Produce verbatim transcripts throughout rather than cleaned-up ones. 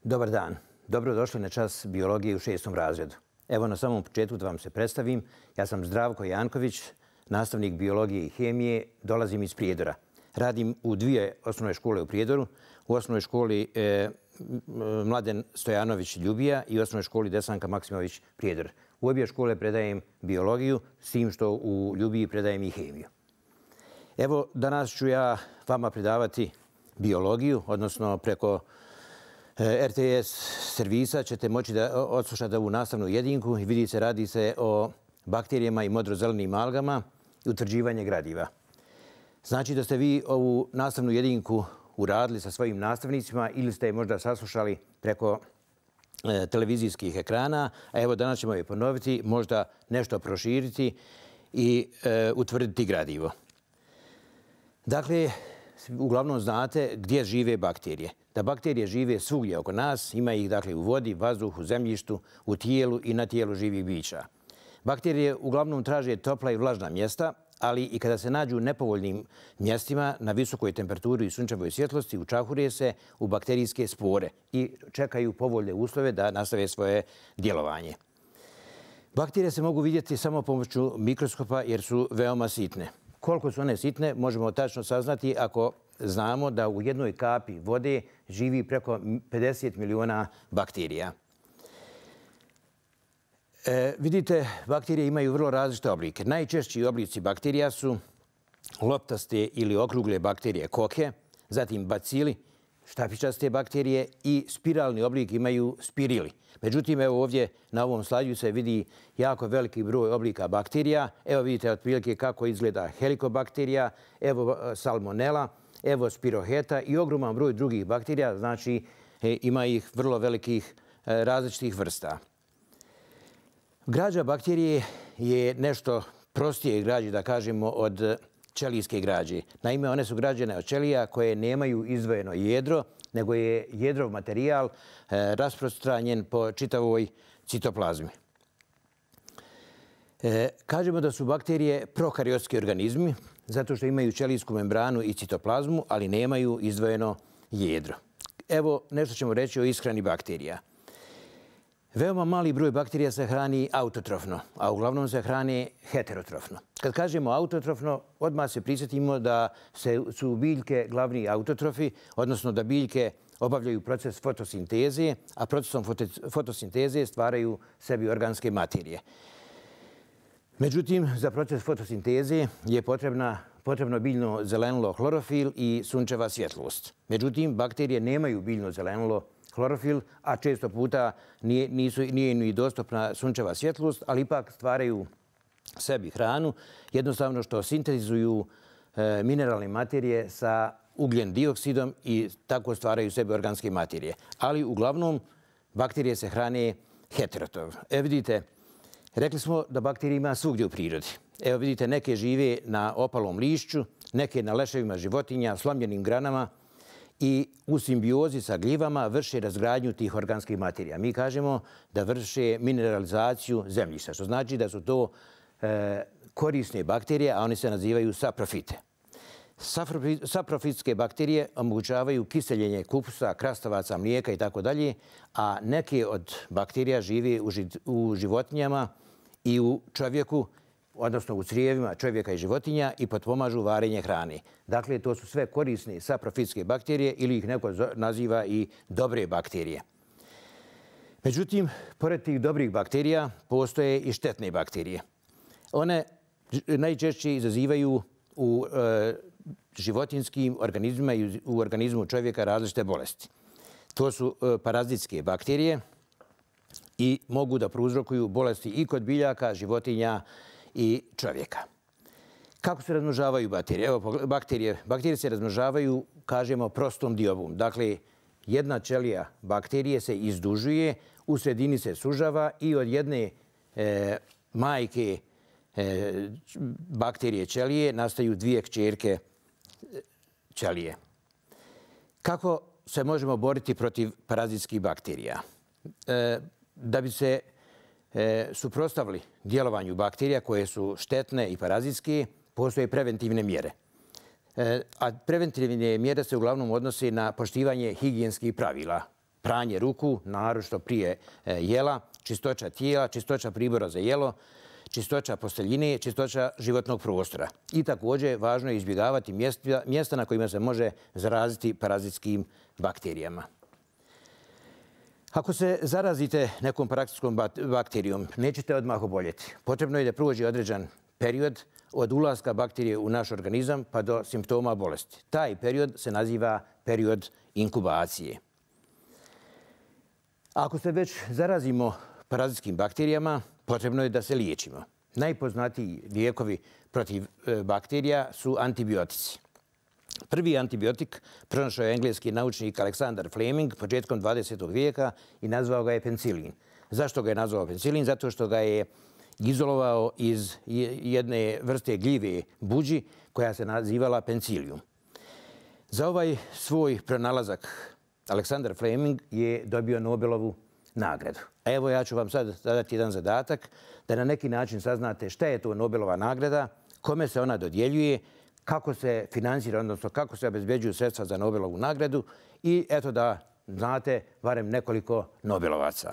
Dobar dan. Dobrodošli na čas biologije u šestom razredu. Evo na samom početku da vam se predstavim. Ja sam Zdravko Janković, nastavnik biologije i hemije. Dolazim iz Prijedora. Radim u dvije osnovne škole u Prijedoru. U osnovnoj školi e, Mladen Stojanović Ljubija i u osnovnoj školi Desanka Maksimović Prijedor. U obje škole predajem biologiju, s tim što u Ljubiji predajem i hemiju. Evo, danas ću ja vama predavati biologiju, odnosno preko R T S servisa ćete moći da odslušati ovu nastavnu jedinku i vidite, radi se o bakterijama i modrozelenim algama i utvrđivanje gradiva. Znači da ste vi ovu nastavnu jedinku uradili sa svojim nastavnicima ili ste je možda saslušali preko e, televizijskih ekrana, a evo danas ćemo je ponoviti, možda nešto proširiti i e, utvrditi gradivo. Dakle, uglavnom znate gdje žive bakterije. Da bakterije žive svugdje oko nas, ima ih dakle u vodi, vazduhu, zemljištu, u tijelu i na tijelu živih bića. Bakterije uglavnom traže topla i vlažna mjesta, ali i kada se nađu u nepovoljnim mjestima na visokoj temperaturi i sunčevoj svjetlosti, učahure se u bakterijske spore i čekaju povoljne uslove da nastave svoje djelovanje. Bakterije se mogu vidjeti samo pomoću mikroskopa jer su veoma sitne. Koliko su one sitne možemo tačno saznati ako znamo da u jednoj kapi vode živi preko pedeset miliona bakterija. E, vidite, bakterije imaju vrlo različite oblike. Najčešći oblici bakterija su loptaste ili okrugle bakterije koke, zatim bacili, štapičaste bakterije i spiralni oblik imaju spirili. Međutim, evo ovdje na ovom slajdu se vidi jako veliki broj oblika bakterija. Evo vidite otprilike kako izgleda helikobakterija, evo salmonela, evo spiroheta i ogroman broj drugih bakterija, znači e, ima ih vrlo velikih e, različitih vrsta. Građa bakterije je nešto prostije građe, da kažemo, od ćelijske građe. Naime, one su građene od ćelija koje nemaju izdvojeno jedro, nego je jedrov materijal e, rasprostranjen po čitavoj citoplazmi. E, kažemo da su bakterije prokariotski organizmi, zato što imaju ćelijsku membranu i citoplazmu, ali nemaju izdvojeno jedro. Evo nešto ćemo reći o ishrani bakterija. Veoma mali broj bakterija se hrani autotrofno, a uglavnom se hrane heterotrofno. Kad kažemo autotrofno, odmah se prisjetimo da se, su biljke glavni autotrofi, odnosno da biljke obavljaju proces fotosinteze, a procesom fotosinteze stvaraju sebi organske materije. Međutim, za proces fotosinteze je potrebna, potrebno biljno zelenilo hlorofil i sunčeva svjetlost. Međutim, bakterije nemaju biljno zelenilo hlorofil, a često puta nije, nisu, nije ni dostupna sunčeva svjetlost, ali ipak stvaraju sebi hranu, jednostavno što sintetizuju e, mineralne materije sa ugljen dioksidom i tako stvaraju sebi organske materije. Ali uglavnom bakterije se hrane heterotrofno. E vidite, rekli smo da bakterije ima svugdje u prirodi. Evo vidite, neke žive na opalom lišću, neke na leševima životinja, slomljenim granama i u simbiozi sa gljivama vrše razgradnju tih organskih materija. Mi kažemo da vrše mineralizaciju zemljišta, što znači da su to e, korisne bakterije, a one se nazivaju saprofite. Saprofitske bakterije omogućavaju kiseljenje kupusa, krastavaca, mlijeka i tako dalje, a neke od bakterija žive u, ži, u životinjama i u čovjeku, odnosno u crijevima čovjeka i životinja i potpomažu varenje hrane. Dakle, to su sve korisne saprofitske bakterije ili ih neko naziva i dobre bakterije. Međutim, pored tih dobrih bakterija postoje i štetne bakterije. One najčešće izazivaju u e, životinskim organizmima i u organizmu čovjeka različite bolesti. To su e, parazitske bakterije i mogu da prouzrokuju bolesti i kod biljaka, životinja i čovjeka. Kako se razmnožavaju bakterije? Evo, bakterije, bakterije se razmnožavaju, kažemo, prostom diobom. Dakle, jedna ćelija bakterije se izdužuje, u sredini se sužava i od jedne e, majke e, bakterije ćelije nastaju dvije kćerke ćelije. Kako se možemo boriti protiv parazitskih bakterija? E, da bi se e, suprotstavili djelovanju bakterija koje su štetne i parazitske, postoje preventivne mjere. E, a preventivne mjere se uglavnom odnose na poštivanje higijenskih pravila. pranje ruku, naročito prije jela, čistoća tijela, čistoća pribora za jelo, čistoća posteljine, čistoća životnog prostora. I također važno je izbjegavati mjesta, mjesta na kojima se može zaraziti parazitskim bakterijama. Ako se zarazite nekom parazitskom bakterijom, nećete odmah oboljeti. Potrebno je da prođe određen period od ulaska bakterije u naš organizam pa do simptoma bolesti. Taj period se naziva period inkubacije. Ako se već zarazimo parazitskim bakterijama, potrebno je da se liječimo. Najpoznatiji lijekovi protiv bakterija su antibiotici. Prvi antibiotik pronašao je engleski naučnik Alexander Fleming početkom dvadesetog vijeka i nazvao ga je penicilin. Zašto ga je nazvao penicilin? Zato što ga je izolovao iz jedne vrste gljive buđi koja se nazivala penicillium. Za ovaj svoj pronalazak Alexander Fleming je dobio Nobelovu nagradu. A evo ja ću vam sad dati jedan zadatak da na neki način saznate šta je to Nobelova nagrada, kome se ona dodjeljuje, kako se finansira, odnosno kako se obezbeđuju sredstva za Nobelovu nagradu i eto da znate barem nekoliko Nobelovaca.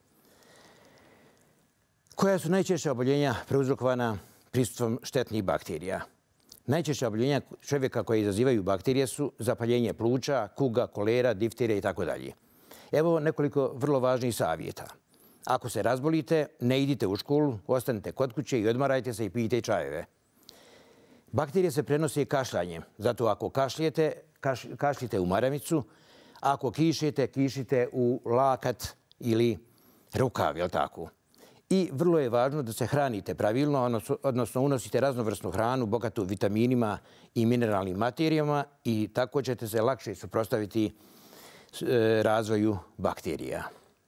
Koja su najčešća oboljenja prouzrokovana prisustvom štetnih bakterija? Najčešća oboljenja čovjeka koje izazivaju bakterije su zapaljenje pluća, kuga, kolera, difterija i tako dalje. Evo nekoliko vrlo važnih savjeta. Ako se razbolite, ne idite u školu, ostanite kod kuće i odmarajte se i pijte čajeve. Bakterije se prenose kašljanjem, zato ako kašljete, kaš, kašljite u maramicu, ako kišete, kišite u lakat ili rukav, jel tako? I vrlo je važno da se hranite pravilno, odnosno unosite raznovrsnu hranu bogatu vitaminima i mineralnim materijama i tako ćete se lakše suprotstaviti razvoju bakterija.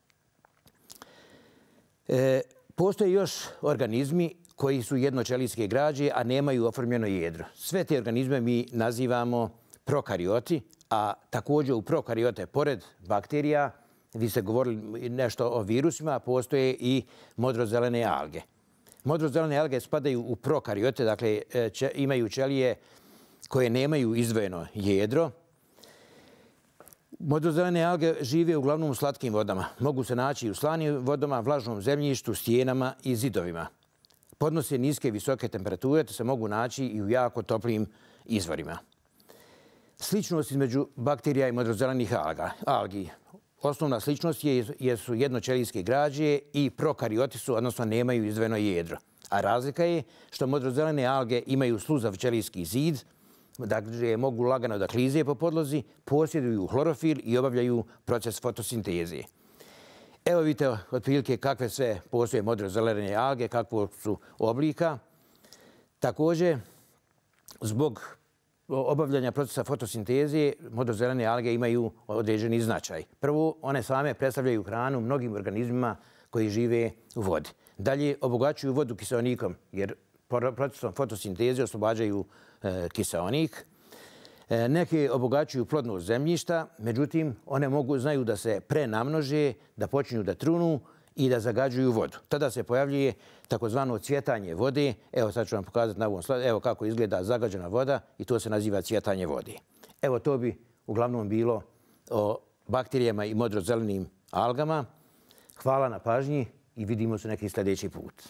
E, postoje još organizmi koji su jednoćelijske građe, a nemaju oformljeno jedro. Sve te organizme mi nazivamo prokarioti, a također u prokariote, pored bakterija, vi ste govorili nešto o virusima, postoje i modrozelene alge. Modrozelene alge spadaju u prokariote, dakle će, imaju ćelije koje nemaju izdvojeno jedro. Modrozelene alge žive uglavnom u slatkim vodama. Mogu se naći u slanim vodama, vlažnom zemljištu, stijenama i zidovima. Podnose niske i visoke temperature, te se mogu naći i u jako toplim izvorima. Sličnost između bakterija i modrozelenih alga, algi. Osnovna sličnost je, jesu jednoćelijske građe i prokarioti su, odnosno nemaju izdvojeno jedro. A razlika je što modrozelene alge imaju sluzav ćelijski zid, dakle mogu lagano da klize po podlozi, posjeduju hlorofil i obavljaju proces fotosinteze. Evo vidite otprilike kakve sve postoje modrozelene alge, kakvog su oblika. Također, zbog obavljanja procesa fotosinteze, modrozelene alge imaju određeni značaj. Prvo, one same predstavljaju hranu mnogim organizmima koji žive u vodi. Dalje, obogaćuju vodu kiseonikom, jer procesom fotosinteze oslobađaju e, kiseonik. E, neke obogaćuju plodnost zemljišta, međutim, one mogu, znaju da se prenamnože, da počinju da trunu i da zagađuju vodu. Tada se pojavljuje takozvano cvjetanje vode. Evo sad ću vam pokazati na ovom sladu. Evo kako izgleda zagađena voda i to se naziva cvjetanje vode. Evo to bi uglavnom bilo o bakterijama i modrozelenim algama. Hvala na pažnji i vidimo se neki sljedeći put.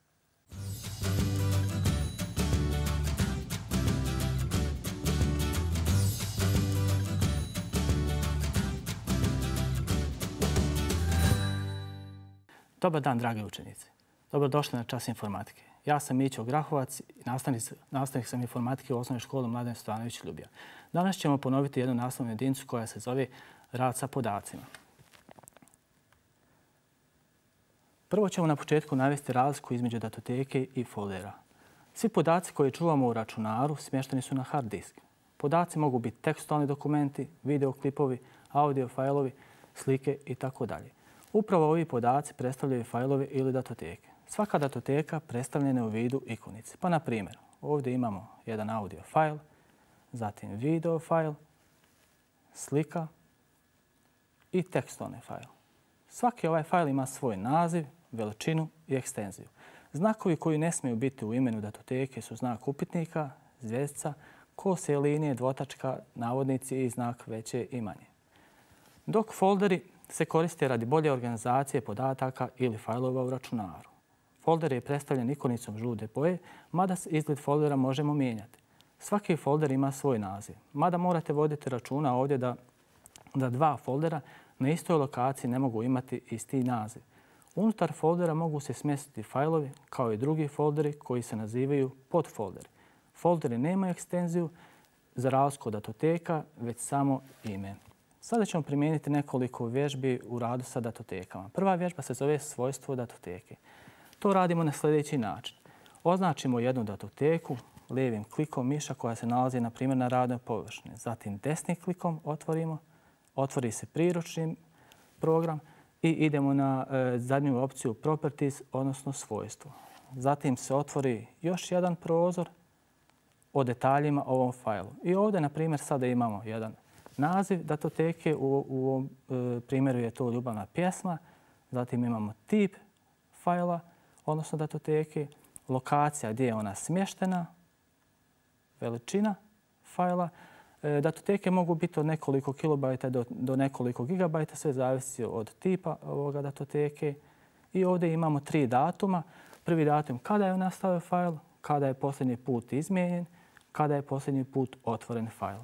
Dobar dan, drage učenice. Dobrodošli na čas informatike. Ja sam Mićo Grahovac i nastavnik, nastavnik sam informatike u osnovnoj školi Mladen Stojanović Ljubija. Danas ćemo ponoviti jednu nastavnu jedinicu koja se zove rad sa podacima. Prvo ćemo na početku navesti razliku između datoteke i foldera. Svi podaci koje čuvamo u računaru smješteni su na hard disk. Podaci mogu biti tekstualni dokumenti, videoklipovi, audio fajlovi, slike itd. Upravo ovi podaci predstavljaju fajlove ili datoteke. Svaka datoteka predstavljena je u vidu ikonice. Pa na primjer, ovdje imamo jedan audio fajl, zatim video fajl, slika i tekstualni fajl. Svaki ovaj fajl ima svoj naziv, veličinu i ekstenziju. Znakovi koji ne smiju biti u imenu datoteke su znak upitnika, zvjezdica, kose linije, dvotačka, navodnici i znak veće i manje. Dok folderi se koriste radi bolje organizacije podataka ili fajlova u računaru. Folder je predstavljen ikonicom žute boje, mada izgled foldera možemo mijenjati. Svaki folder ima svoj naziv, mada morate voditi računa ovdje da, da dva foldera na istoj lokaciji ne mogu imati isti naziv. Unutar foldera mogu se smjestiti fajlovi kao i drugi folderi koji se nazivaju podfolderi. Folderi nemaju ekstenziju za razliku od datoteka, već samo ime. Sada ćemo primijeniti nekoliko vježbi u radu sa datotekama. Prva vježba se zove svojstvo datoteke. To radimo na sljedeći način. Označimo jednu datoteku lijevim klikom miša koja se nalazi na primjer na radnoj površini. Zatim desnim klikom otvorimo, otvori se priručni program i idemo na e, zadnju opciju Properties, odnosno svojstvo. Zatim se otvori još jedan prozor o detaljima ovom fajlu. I ovdje, na primjer, sada imamo jedan naziv datoteke, u, u ovom e, primjeru je to ljubavna pjesma. Zatim imamo tip fajla, odnosno datoteke, lokacija gdje je ona smještena, veličina fajla. E, datoteke mogu biti od nekoliko kilobajta do, do nekoliko gigabajta, sve zavisi od tipa ovoga datoteke. I ovdje imamo tri datuma. Prvi datum kada je nastao fajl, kada je posljednji put izmijenjen, kada je posljednji put otvoren fajl.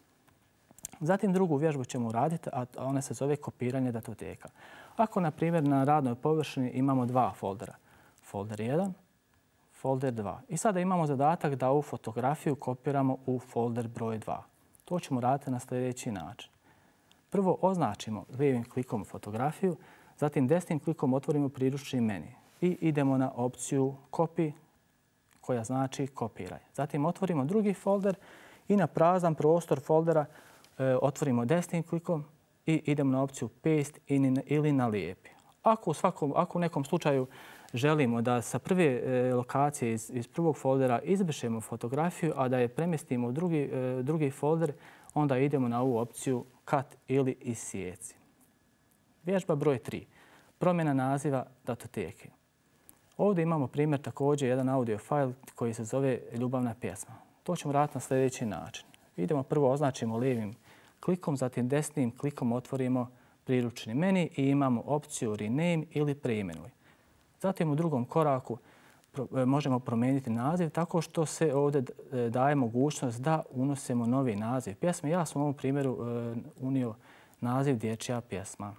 Zatim drugu vježbu ćemo uraditi, a ona se zove kopiranje datoteka. Ako, na primjer, na radnoj površini imamo dva foldera, folder jedan, folder dva. I sada imamo zadatak da ovu fotografiju kopiramo u folder broj dva. To ćemo raditi na sljedeći način. Prvo označimo lijevim klikom fotografiju, zatim desnim klikom otvorimo priručni menu i idemo na opciju Copy, koja znači kopiraj. Zatim otvorimo drugi folder i na prazan prostor foldera e, otvorimo desnim klikom i idemo na opciju Paste ili na lijepi. Ako u, svakom, ako u nekom slučaju želimo da sa prve e, lokacije iz, iz prvog foldera izbrišemo fotografiju, a da je premjestimo u drugi, e, drugi folder, onda idemo na ovu opciju Cut ili isjeci. Vježba broj tri. Promjena naziva datoteke. Ovdje imamo primjer također jedan audio fajl koji se zove ljubavna pjesma. To ćemo raditi na sljedeći način. Idemo prvo označimo lijevim klikom, zatim desnim klikom otvorimo priručni menu i imamo opciju Rename ili preimenuj. Zatim u drugom koraku možemo promijeniti naziv tako što se ovdje daje mogućnost da unosimo novi naziv pjesme. Ja sam u ovom primjeru unio naziv dječja pjesma.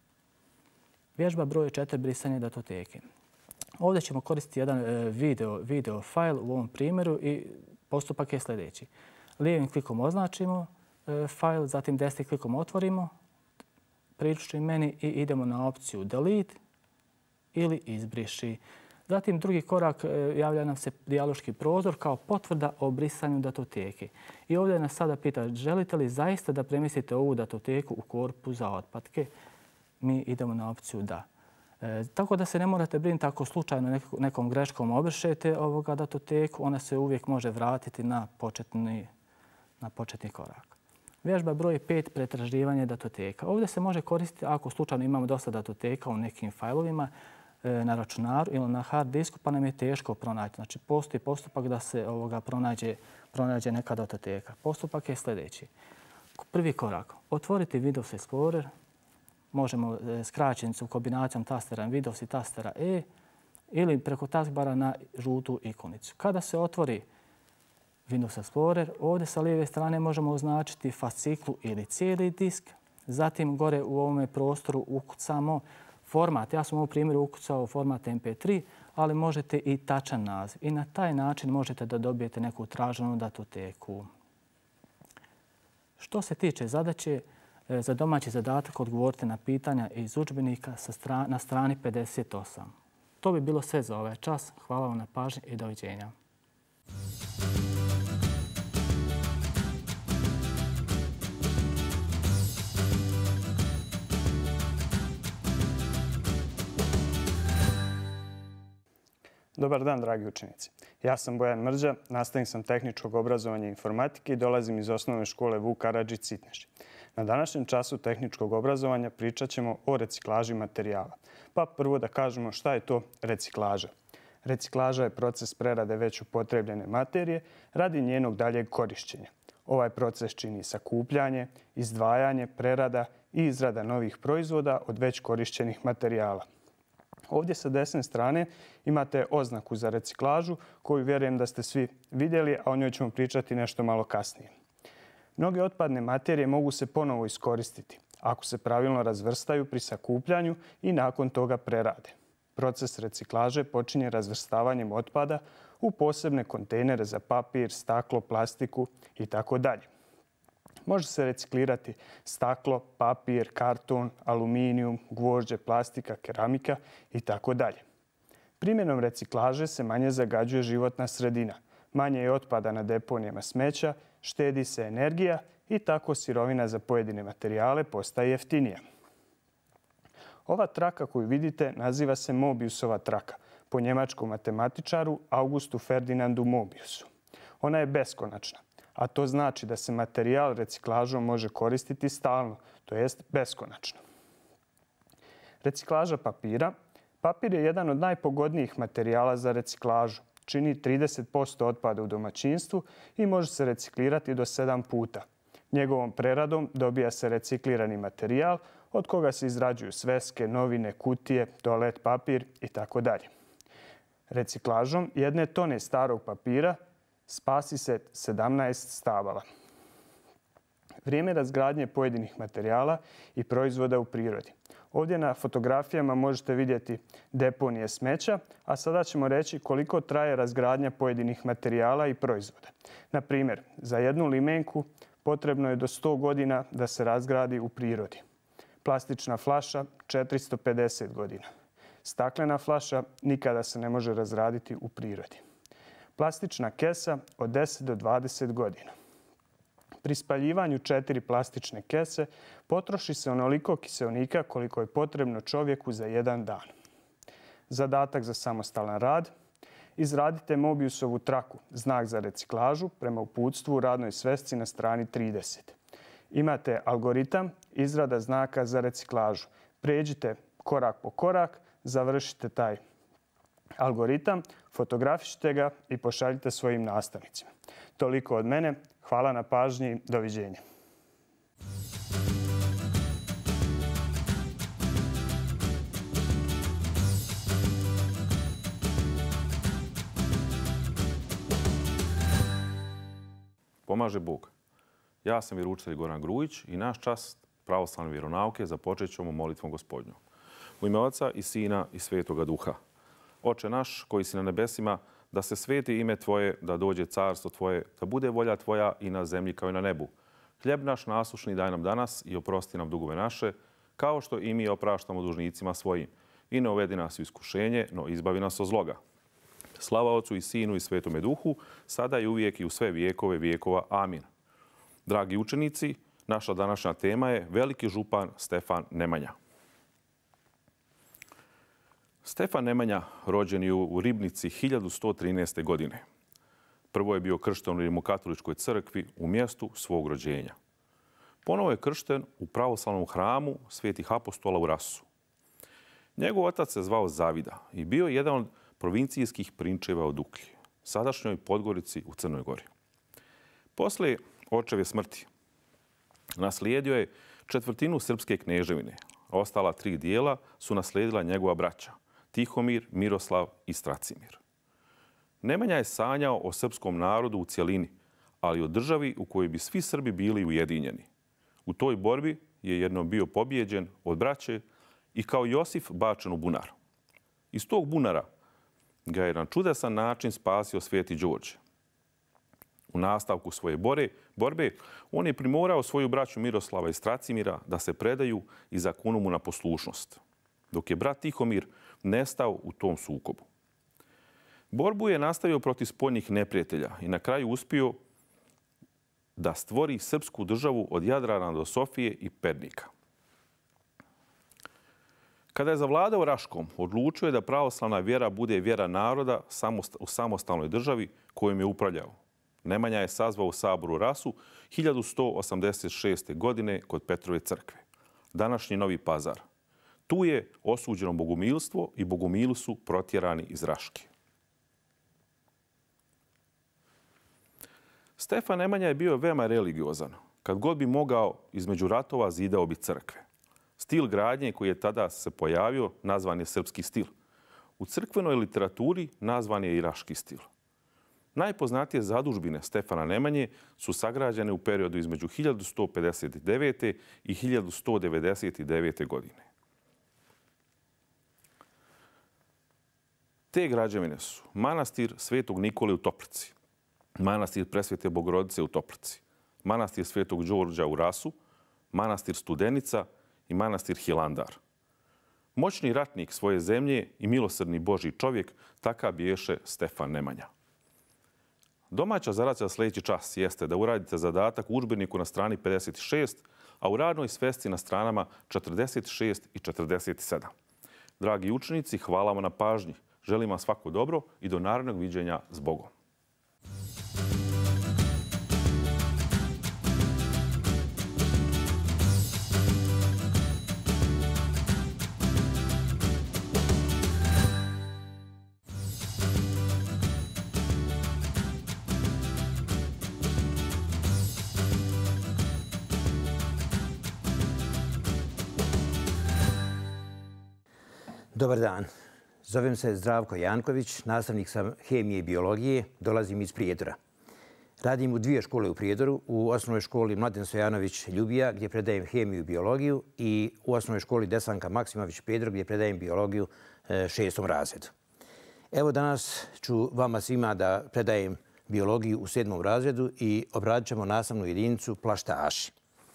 Vježba broj četiri. Brisanje datoteke. Ovdje ćemo koristiti jedan video, video fajl u ovom primjeru i postupak je sljedeći. Lijevim klikom označimo fajl, zatim desnim klikom otvorimo priručni menu i idemo na opciju Delete ili izbriši. Zatim drugi korak, javlja nam se dijaloški prozor kao potvrda o brisanju datoteke. I ovdje nas sada pita želite li zaista da premjestite ovu datoteku u korpus za otpadke. Mi idemo na opciju da. E, tako da se ne morate brinuti ako slučajno nekom greškom obrišete ovoga datoteku, ona se uvijek može vratiti na početni, na početni korak. Vježba broj pet. Pretraživanje datoteka. Ovdje se može koristiti ako slučajno imamo dosta datoteka u nekim fajlovima e, na računaru ili na hard disku, pa nam je teško pronaći. Znači, postoji postupak da se ovoga pronađe, pronađe neka datoteka. Postupak je sljedeći. Prvi korak. Otvoriti Windows Explorer. Možemo skraćenicu kombinacijom tastera Windows i tastera E ili preko taskbara na žutu ikonicu. Kada se otvori Windows Explorer, ovdje sa lijeve strane možemo označiti fasciklu ili cijeli disk. Zatim gore u ovome prostoru ukucamo format. Ja sam u ovom primjeru ukucao format em pe tri, ali možete i tačan naziv. I na taj način možete da dobijete neku traženu datoteku. Što se tiče zadaće, za domaći zadatak odgovorite na pitanja iz udžbenika na strani pedeset osam. To bi bilo sve za ovaj čas. Hvala vam na pažnji i doviđenja. Dobar dan, dragi učenici. Ja sam Bojan Mrđa, nastavnik sam tehničkog obrazovanja i informatike i dolazim iz osnovne škole Vuk Karadžić Sitneši. Na današnjem času tehničkog obrazovanja pričat ćemo o reciklaži materijala. Pa prvo da kažemo šta je to reciklaža. Reciklaža je proces prerade već upotrebljene materije radi njenog daljeg korišćenja. Ovaj proces čini sakupljanje, izdvajanje, prerada i izrada novih proizvoda od već korišćenih materijala. Ovdje sa desne strane imate oznaku za reciklažu koju vjerujem da ste svi vidjeli, a o njoj ćemo pričati nešto malo kasnije. Mnoge otpadne materije mogu se ponovo iskoristiti ako se pravilno razvrstaju pri sakupljanju i nakon toga prerade. Proces reciklaže počinje razvrstavanjem otpada u posebne kontejnere za papir, staklo, plastiku itd. Može se reciklirati staklo, papir, karton, aluminijum, gvožđe, plastika, keramika itd. Primjenom reciklaže se manje zagađuje životna sredina, manje je otpada na deponijama smeća, štedi se energija i tako sirovina za pojedine materijale postaje jeftinija. Ova traka koju vidite naziva se Mobiusova traka, po njemačkom matematičaru Augustu Ferdinandu Mobiusu. Ona je beskonačna, a to znači da se materijal reciklažom može koristiti stalno, to jest beskonačno. Reciklaža papira. Papir je jedan od najpogodnijih materijala za reciklažu. Čini trideset posto otpada u domaćinstvu i može se reciklirati do sedam puta. Njegovom preradom dobija se reciklirani materijal od koga se izrađuju sveske, novine, kutije, toalet papir itd. Reciklažom jedne tone starog papira spasi se sedamnaest stabala. Vrijeme razgradnje pojedinih materijala i proizvoda u prirodi. Ovdje na fotografijama možete vidjeti deponije smeća, a sada ćemo reći koliko traje razgradnja pojedinih materijala i proizvoda. Na primjer, za jednu limenku potrebno je do sto godina da se razgradi u prirodi. Plastična flaša četiristo pedeset godina. Staklena flaša nikada se ne može razraditi u prirodi. Plastična kesa od deset do dvadeset godina. Pri spaljivanju četiri plastične kese potroši se onoliko kiseonika koliko je potrebno čovjeku za jedan dan. Zadatak za samostalan rad. Izradite Mobiusovu traku, znak za reciklažu, prema uputstvu u radnoj svesci na strani trideset. Imate algoritam izrada znaka za reciklažu. Pređite korak po korak, završite taj algoritam, fotografišite ga i pošaljite svojim nastavnicima. Toliko od mene. Hvala na pažnji. Doviđenja. Pomaže Bog. Ja sam vjeroučitelj Goran Grujić i naš čas pravoslavne vjeronauke započet ćemo molitvom Gospodnjom. U ime Oca i Sina i Svetoga Duha. Oče naš koji si na nebesima, da se sveti ime Tvoje, da dođe carstvo Tvoje, da bude volja Tvoja i na zemlji kao i na nebu. Hljeb naš nasušni daj nam danas i oprosti nam dugove naše, kao što i mi opraštamo dužnicima svojim. I ne uvedi nas u iskušenje, no izbavi nas od zloga. Slava Otcu i Sinu i Svetome Duhu, sada i uvijek i u sve vijekove vijekova. Amin. Dragi učenici, naša današnja tema je veliki župan Stefan Nemanja. Stefan Nemanja rođen je u Ribnici hiljadu sto trinaeste. godine. Prvo je bio kršten u Rimokatoličkoj crkvi u mjestu svog rođenja. Ponovo je kršten u pravoslavnom hramu Svetih apostola u Rasu. Njegov otac se zvao Zavida i bio je jedan od provincijskih prinčeva od Uklje, sadašnjoj Podgorici u Crnoj Gori. Poslije očeve smrti naslijedio je četvrtinu srpske kneževine. Ostala tri dijela su naslijedila njegova braća Tihomir, Miroslav i Stracimir. Nemanja je sanjao o srpskom narodu u cjelini, ali o državi u kojoj bi svi Srbi bili ujedinjeni. U toj borbi je jednom bio pobijeđen od braće i kao Josif bačen u bunar. Iz tog bunara ga je na čudesan način spasio Sveti Đorđe. U nastavku svoje bore, borbe on je primorao svoju braću Miroslava i Stracimira da se predaju i zakunu mu na poslušnost, dok je brat Tihomir nestao u tom sukobu. Borbu je nastavio protiv spoljnih neprijatelja i na kraju uspio da stvori srpsku državu od Jadrana do Sofije i Pernika. Kada je zavladao Raškom, odlučio je da pravoslavna vjera bude vjera naroda u samostalnoj državi kojom je upravljao. Nemanja je sazvao sabor u Rasu hiljadu sto osamdeset šeste. godine kod Petrove crkve, današnji Novi Pazar. Tu je osuđeno bogumilstvo i bogumili su protjerani iz Raške. Stefan Nemanja je bio veoma religiozan. Kad god bi mogao, između ratova zidao bi crkve. Stil gradnje koji je tada se pojavio nazvan je srpski stil. U crkvenoj literaturi nazvan je i raški stil. Najpoznatije zadužbine Stefana Nemanje su sagrađene u periodu između hiljadu sto pedeset devete. i hiljadu sto devedeset devete. godine. Te građevine su manastir Svetog Nikole u Toplici, manastir Presvete Bogorodice u Toplici, manastir Svetog Đorđa u Rasu, manastir Studenica i manastir Hilandar. Moćni ratnik svoje zemlje i milosrdni Božji čovjek, takav biješe Stefan Nemanja. Domaća zadaća sljedeći čas jeste da uradite zadatak u udžbeniku na strani pedeset šest, a u radnoj svesci na stranama četrdeset šest i četrdeset sedam. Dragi učenici, hvala vam na pažnji. Želim vam svako dobro i do narednog viđenja s Bogom. Dobar dan. Zovem se Zdravko Janković, nastavnik sam hemije i biologije, dolazim iz Prijedora. Radim u dvije škole u Prijedoru, u osnovnoj školi Mladen Stojanović Ljubija gdje predajem hemiju i biologiju i u osnovnoj školi Desanka Maksimović Prijedor gdje predajem biologiju šestom razredu. Evo danas ću vama svima da predajem biologiju u sedmom razredu i obradit ćemo nastavnu jedinicu plaštaši.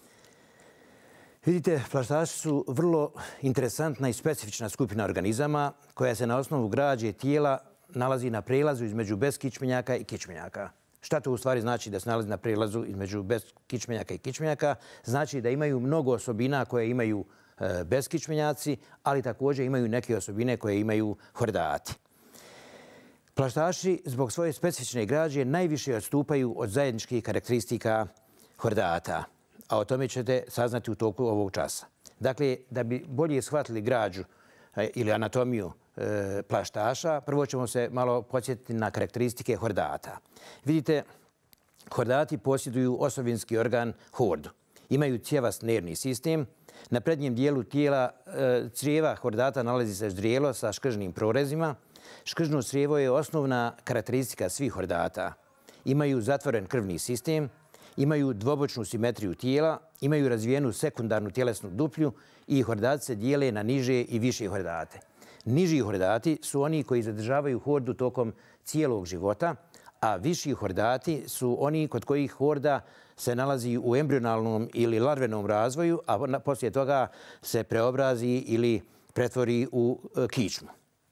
Vidite, plaštaši su vrlo interesantna i specifična skupina organizama koja se na osnovu građe tijela nalazi na prelazu između beskičmenjaka i kičmenjaka. Šta to u stvari znači da se nalazi na prelazu između beskičmenjaka i kičmenjaka? Znači da imaju mnogo osobina koje imaju beskičmenjaci, ali također imaju neke osobine koje imaju hordati. Plaštaši zbog svoje specifične građe najviše odstupaju od zajedničkih karakteristika hordata. A o tome ćete saznati u toku ovog časa. Dakle, da bi bolje shvatili građu ili anatomiju plaštaša, prvo ćemo se malo podsjetiti na karakteristike hordata. Vidite, hordati posjeduju osovinski organ hordu. Imaju cjevast nervni sistem. Na prednjem dijelu tijela crijeva hordata nalazi se ždrijelo sa škržnim prorezima. Škržno crijevo je osnovna karakteristika svih hordata. Imaju zatvoren krvni sistem, imaju dvobočnu simetriju tijela, imaju razvijenu sekundarnu tjelesnu duplju i hordati se dijele na niže i više hordate. Niži hordati su oni koji zadržavaju hordu tokom cijelog života, a viši hordati su oni kod kojih horda se nalazi u embrionalnom ili larvenom razvoju, a poslije toga se preobrazi ili pretvori u kičmu.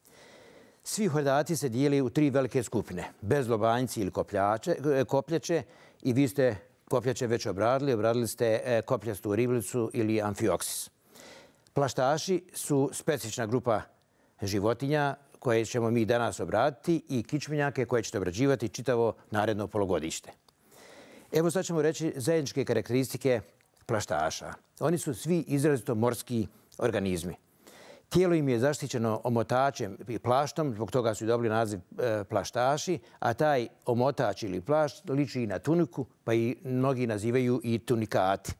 Svi hordati se dijeli u tri velike skupine. Bezlobanjci ili kopljače i vi ste kopljače već obradili. Obradili ste kopljastu riblicu ili amfioksis. Plaštaši su specifična grupa životinja koje ćemo mi danas obraditi i kičmenjake koje ćete obrađivati čitavo naredno polugodište. Evo sad ćemo reći zajedničke karakteristike plaštaša. Oni su svi izrazito morski organizmi. Tijelo im je zaštićeno omotačem i plaštom, zbog toga su i dobili naziv plaštaši, a taj omotač ili plašt liči na tuniku, pa i mnogi nazivaju i tunikati.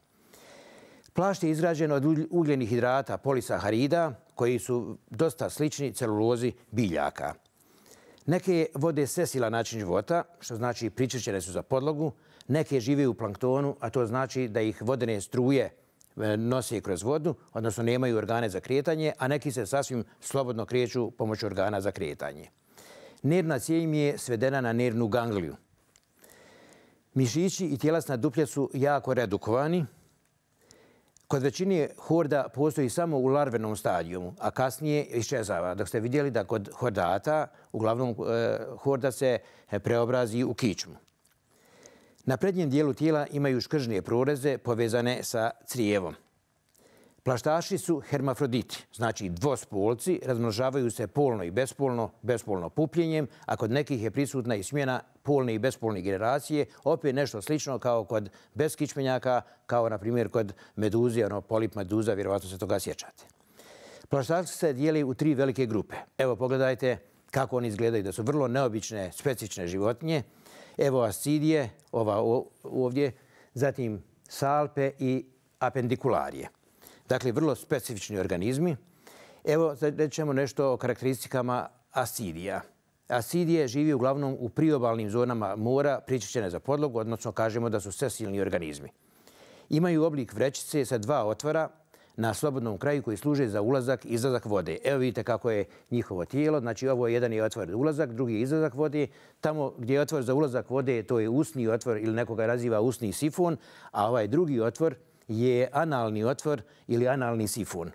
Plašt je izrađen od ugljenih hidrata polisaharida, koji su dosta slični celulozi biljaka. Neke vode sesilan način života, što znači pričvršćene su za podlogu, neke žive u planktonu, a to znači da ih vodene struje nose kroz vodu, odnosno nemaju organe za kretanje, a neki se sasvim slobodno kreću pomoću organa za kretanje. Nervna cijev im je svedena na nervnu gangliju. Mišići i tjelesna duplja su jako redukovani. Kod većine horda postoji samo u larvenom stadijumu, a kasnije iščezava. Dok ste vidjeli da kod hordata, uglavnom horda se preobrazi u kičmu. Na prednjem dijelu tijela imaju škržne proreze povezane sa crijevom. Plaštaši su hermafroditi, znači dvospolci, razmnožavaju se polno i bespolno, bespolno pupljenjem, a kod nekih je prisutna i smjena polne i bespolne generacije, opet nešto slično kao kod beskičmenjaka, kao na primjer kod meduze, ono polip meduza, vjerovatno se toga sjećate. Plaštaši se dijeli u tri velike grupe. Evo pogledajte kako oni izgledaju, da su vrlo neobične, specifične životinje. Evo ascidije, ova ovdje, zatim salpe i apendikularije. Dakle, vrlo specifični organizmi. Evo, reći ćemo nešto o karakteristikama asidija. Asidije živi uglavnom u priobalnim zonama mora pričišćene za podlogu, odnosno kažemo da su sesilni organizmi. Imaju oblik vrećice sa dva otvora na slobodnom kraju koji služe za ulazak i izlazak vode. Evo vidite kako je njihovo tijelo. Znači, ovo jedan je otvor za ulazak, drugi je izlazak vode. Tamo gdje je otvor za ulazak vode, to je usni otvor ili nekoga naziva usni sifon, a ovaj drugi otvor je analni otvor ili analni sifon.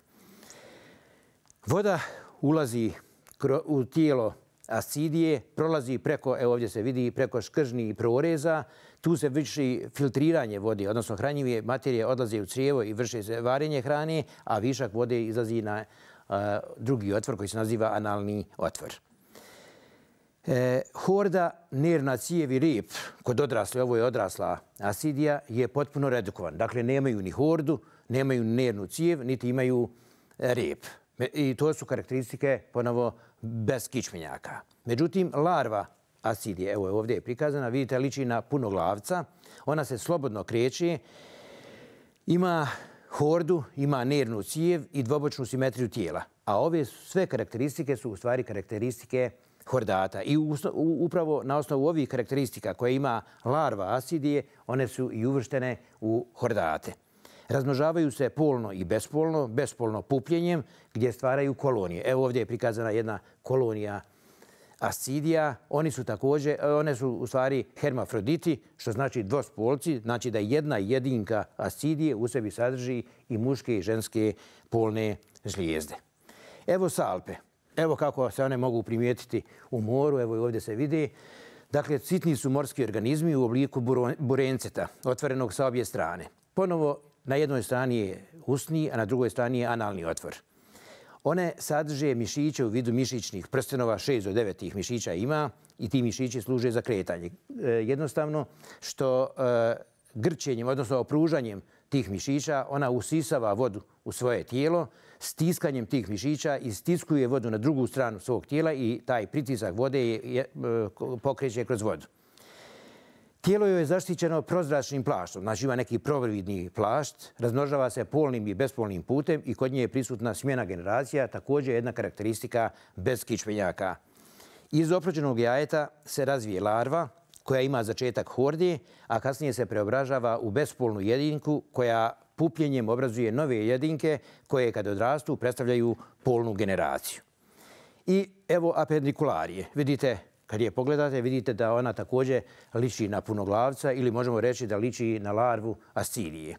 Voda ulazi u tijelo asidije, prolazi preko, evo ovdje se vidi, preko škržnih proreza. Tu se vrši filtriranje vode, odnosno hranjive materije odlaze u crijevo i vrši se varenje hrane, a višak vode izlazi na a, drugi otvor koji se naziva analni otvor. E, horda, nervna cijev i rep kod odrasle, ovo je odrasla asidija, je potpuno redukovan. Dakle, nemaju ni hordu, nemaju nervnu cijev, niti imaju rep. I to su karakteristike, ponovo, bez kičmenjaka. Međutim, larva asidije, evo ovdje je prikazana, vidite, liči na punoglavca. Ona se slobodno kreće, ima hordu, ima nervnu cijev i dvobočnu simetriju tijela. A ove sve karakteristike su u stvari karakteristike hordata. I upravo na osnovu ovih karakteristika koje ima larva asidije, one su i uvrštene u hordate. Razmnožavaju se polno i bespolno, bespolno pupljenjem gdje stvaraju kolonije. Evo ovdje je prikazana jedna kolonija asidija. Oni su također, one su u stvari hermafroditi, što znači dvospolci, znači da jedna jedinka asidije u sebi sadrži i muške i ženske polne žlijezde. Evo salpe. Evo kako se one mogu primijetiti u moru, evo i ovdje se vidi. Dakle, sitni su morski organizmi u obliku burenceta, otvorenog sa obje strane. Ponovo, na jednoj strani je usni, a na drugoj strani je analni otvor. One sadrže mišiće u vidu mišićnih prstenova, šest do devet tih mišića ima i ti mišići služe za kretanje. E, jednostavno što e, grčenjem, odnosno opružanjem tih mišića, ona usisava vodu u svoje tijelo, stiskanjem tih mišića istiskuje vodu na drugu stranu svog tijela i taj pritisak vode je, je, pokreće kroz vodu. Tijelo je zaštićeno prozračnim plaštom, znači ima neki providni plašt, razmnožava se polnim i bespolnim putem i kod nje je prisutna smjena generacija, također jedna karakteristika bez kičmenjaka. Iz oplođenog jajeta se razvije larva koja ima začetak horde, a kasnije se preobražava u bespolnu jedinku koja pupljenjem obrazuje nove jedinke koje kad odrastu predstavljaju polnu generaciju. I evo apendikularije. Vidite, kad je pogledate, vidite da ona također liči na punoglavca ili možemo reći da liči na larvu asidije.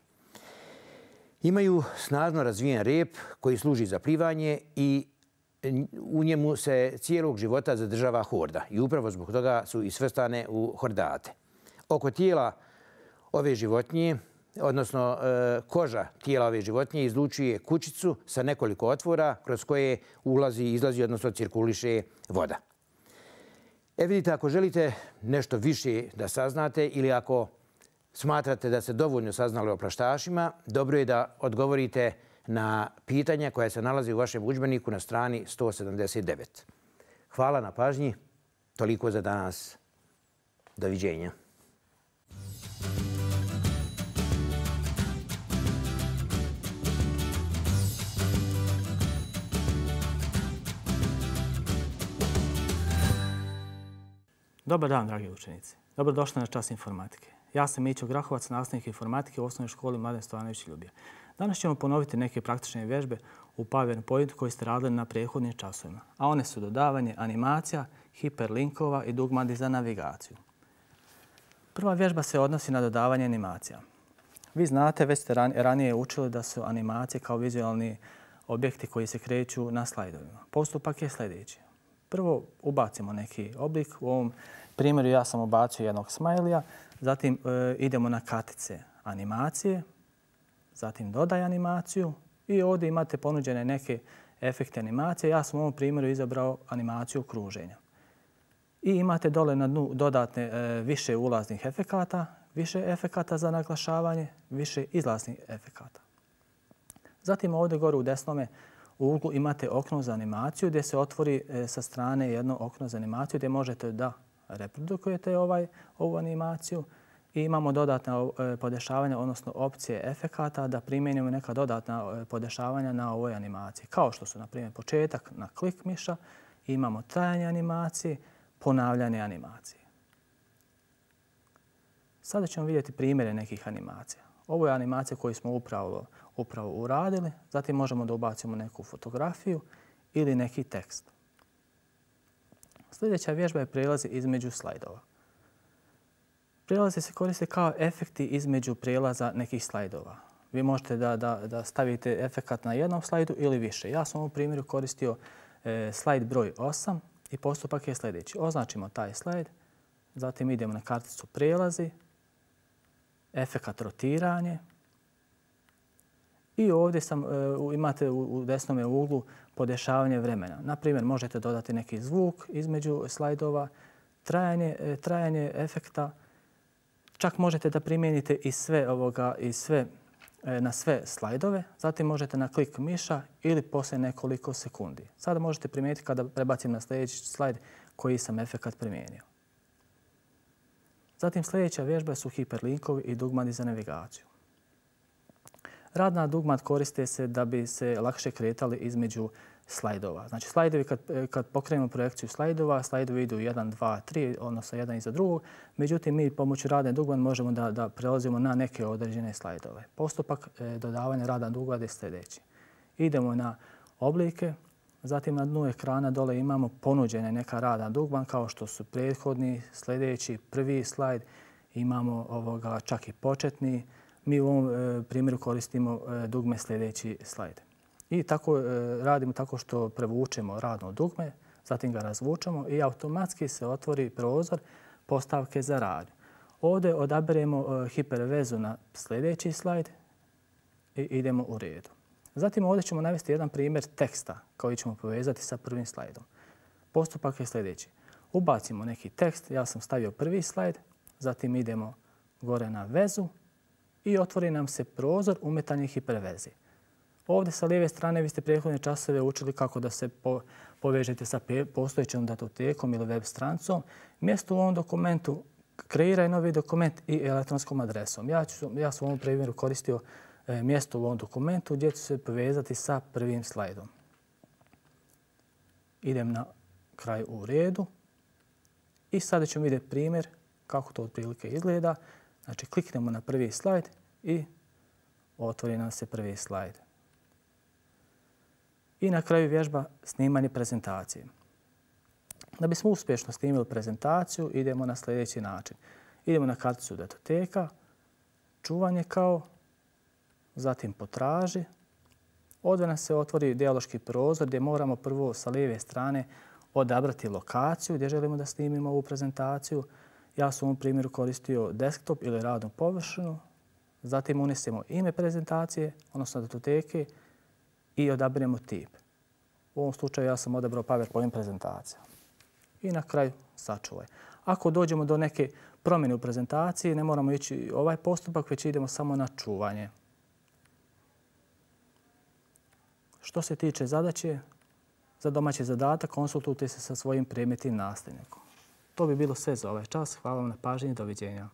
Imaju snažno razvijen rep koji služi za plivanje i u njemu se cijelog života zadržava horda i upravo zbog toga su i svrstane u hordate. Oko tijela ove životinje, odnosno e, koža tijela ove životinje izlučuje kućicu sa nekoliko otvora kroz koje ulazi i izlazi, odnosno cirkuliše voda. E vidite, ako želite nešto više da saznate ili ako smatrate da ste dovoljno saznali o praštašima, dobro je da odgovorite na pitanja koja se nalazi u vašem udžbeniku na strani sto sedamdeset devet. Hvala na pažnji. Toliko za danas. Doviđenja. Dobar dan, dragi učenici. Dobrodošli na čas informatike. Ja sam Mićo Grahovac, nastavnik informatike u osnovnoj školi Mladen Stojanović Ljubija. Danas ćemo ponoviti neke praktične vježbe u PowerPointu koji ste radili na prethodnim časovima, a one su dodavanje animacija, hiperlinkova i dugmadi za navigaciju. Prva vježba se odnosi na dodavanje animacija. Vi znate, već ste ranije učili da su animacije kao vizualni objekti koji se kreću na slajdovima. Postupak je sljedeći. Prvo ubacimo neki oblik. U ovom primjeru ja sam ubacio jednog smajlija. Zatim e, idemo na kartice animacije. Zatim dodaj animaciju. I ovdje imate ponuđene neke efekte animacije. Ja sam u ovom primjeru izabrao animaciju kruženja. I imate dole na dnu dodatne e, više ulaznih efekata, više efekata za naglašavanje, više izlaznih efekata. Zatim ovdje gore u desnome u uglu imate okno za animaciju gdje se otvori sa strane jedno okno za animaciju gdje možete da reprodukujete ovaj, ovu animaciju i imamo dodatna podešavanja, odnosno opcije efekata da primijenimo neka dodatna podešavanja na ovoj animaciji. Kao što su, na primjer, početak na klik miša, imamo trajanje animacije, ponavljanje animacije. Sada ćemo vidjeti primjere nekih animacija. Ovo je animacija koju smo upravo, upravo uradili. Zatim možemo da ubacimo neku fotografiju ili neki tekst. Sljedeća vježba je prijelazi između slajdova. Prijelazi se koriste kao efekti između prijelaza nekih slajdova. Vi možete da, da, da stavite efekat na jednom slajdu ili više. Ja sam u primjeru koristio e, slajd broj osam i postupak je sljedeći. Označimo taj slajd, zatim idemo na karticu prijelazi, efekat rotiranje i ovdje sam, e, imate u, u desnom uglu podešavanje vremena. Na primjer, možete dodati neki zvuk između slajdova, trajanje, e, trajanje efekta. Čak možete da primijenite i sve ovoga, i sve, e, na sve slajdove. Zatim možete na klik miša ili poslije nekoliko sekundi. Sada možete primijeniti kada prebacim na sljedeći slajd koji sam efekat primijenio. Zatim sljedeća vježba su hiperlinkovi i dugmadi za navigaciju. Rad na dugmad koriste se da bi se lakše kretali između slajdova. Znači slajdovi, kad, kad pokrenemo projekciju slajdova, slajdovi idu jedan, dva, tri, odnosno jedan iza drugog. Međutim, mi pomoću rada na dugmad možemo da, da prelazimo na neke određene slajdove. Postupak e, dodavanja rada na dugmad je sljedeći. Idemo na oblike, zatim na dnu ekrana dole imamo ponuđene neka rada na dugmad kao što su prethodni, sljedeći, prvi slajd. Imamo ovoga čak i početni. Mi u ovom e, primjeru koristimo e, dugme sljedeći slajd. I tako e, radimo tako što prevučemo radno dugme, zatim ga razvučemo i automatski se otvori prozor postavke za radnju. Ovdje odaberemo e, hipervezu na sljedeći slajd i idemo u redu. Zatim ovdje ćemo navesti jedan primjer teksta koji ćemo povezati sa prvim slajdom. Postupak je sljedeći. Ubacimo neki tekst, ja sam stavio prvi slajd, zatim idemo gore na vezu i otvori nam se prozor umetanje hipervezi. Ovdje sa lijeve strane vi ste prethodne časove učili kako da se po, povežete sa postojećom datotekom ili web strancom. Mjesto u ovom dokumentu kreiraj novi dokument i elektronskom adresom. Ja, ću, ja sam u ovom primjeru koristio e, mjesto u ovom dokumentu gdje ću se povezati sa prvim slajdom. Idem na kraj u redu i sada ćemo vidjeti primjer kako to otprilike izgleda. Znači kliknemo na prvi slajd i otvori nam se prvi slajd. I na kraju vježba snimanje prezentacije. Da bismo uspješno snimili prezentaciju, idemo na sljedeći način. Idemo na karticu datoteka, čuvanje kao, zatim potraži. Ovdje nam se otvori dijaloški prozor gdje moramo prvo sa lijeve strane odabrati lokaciju gdje želimo da snimimo ovu prezentaciju. Ja sam u ovom primjeru koristio desktop ili radnu površinu. Zatim unesemo ime prezentacije, odnosno datoteke, i odaberemo tip. U ovom slučaju ja sam odabrao PowerPoint prezentaciju. I na kraju sačuvaj. Ako dođemo do neke promjene u prezentaciji, ne moramo ići ovaj postupak, već idemo samo na čuvanje. Što se tiče zadaće, za domaći zadatak konsultujte se sa svojim predmetnim nastavnikom. To bi bilo sve za ovaj čas. Hvala vam na pažnji i doviđenja.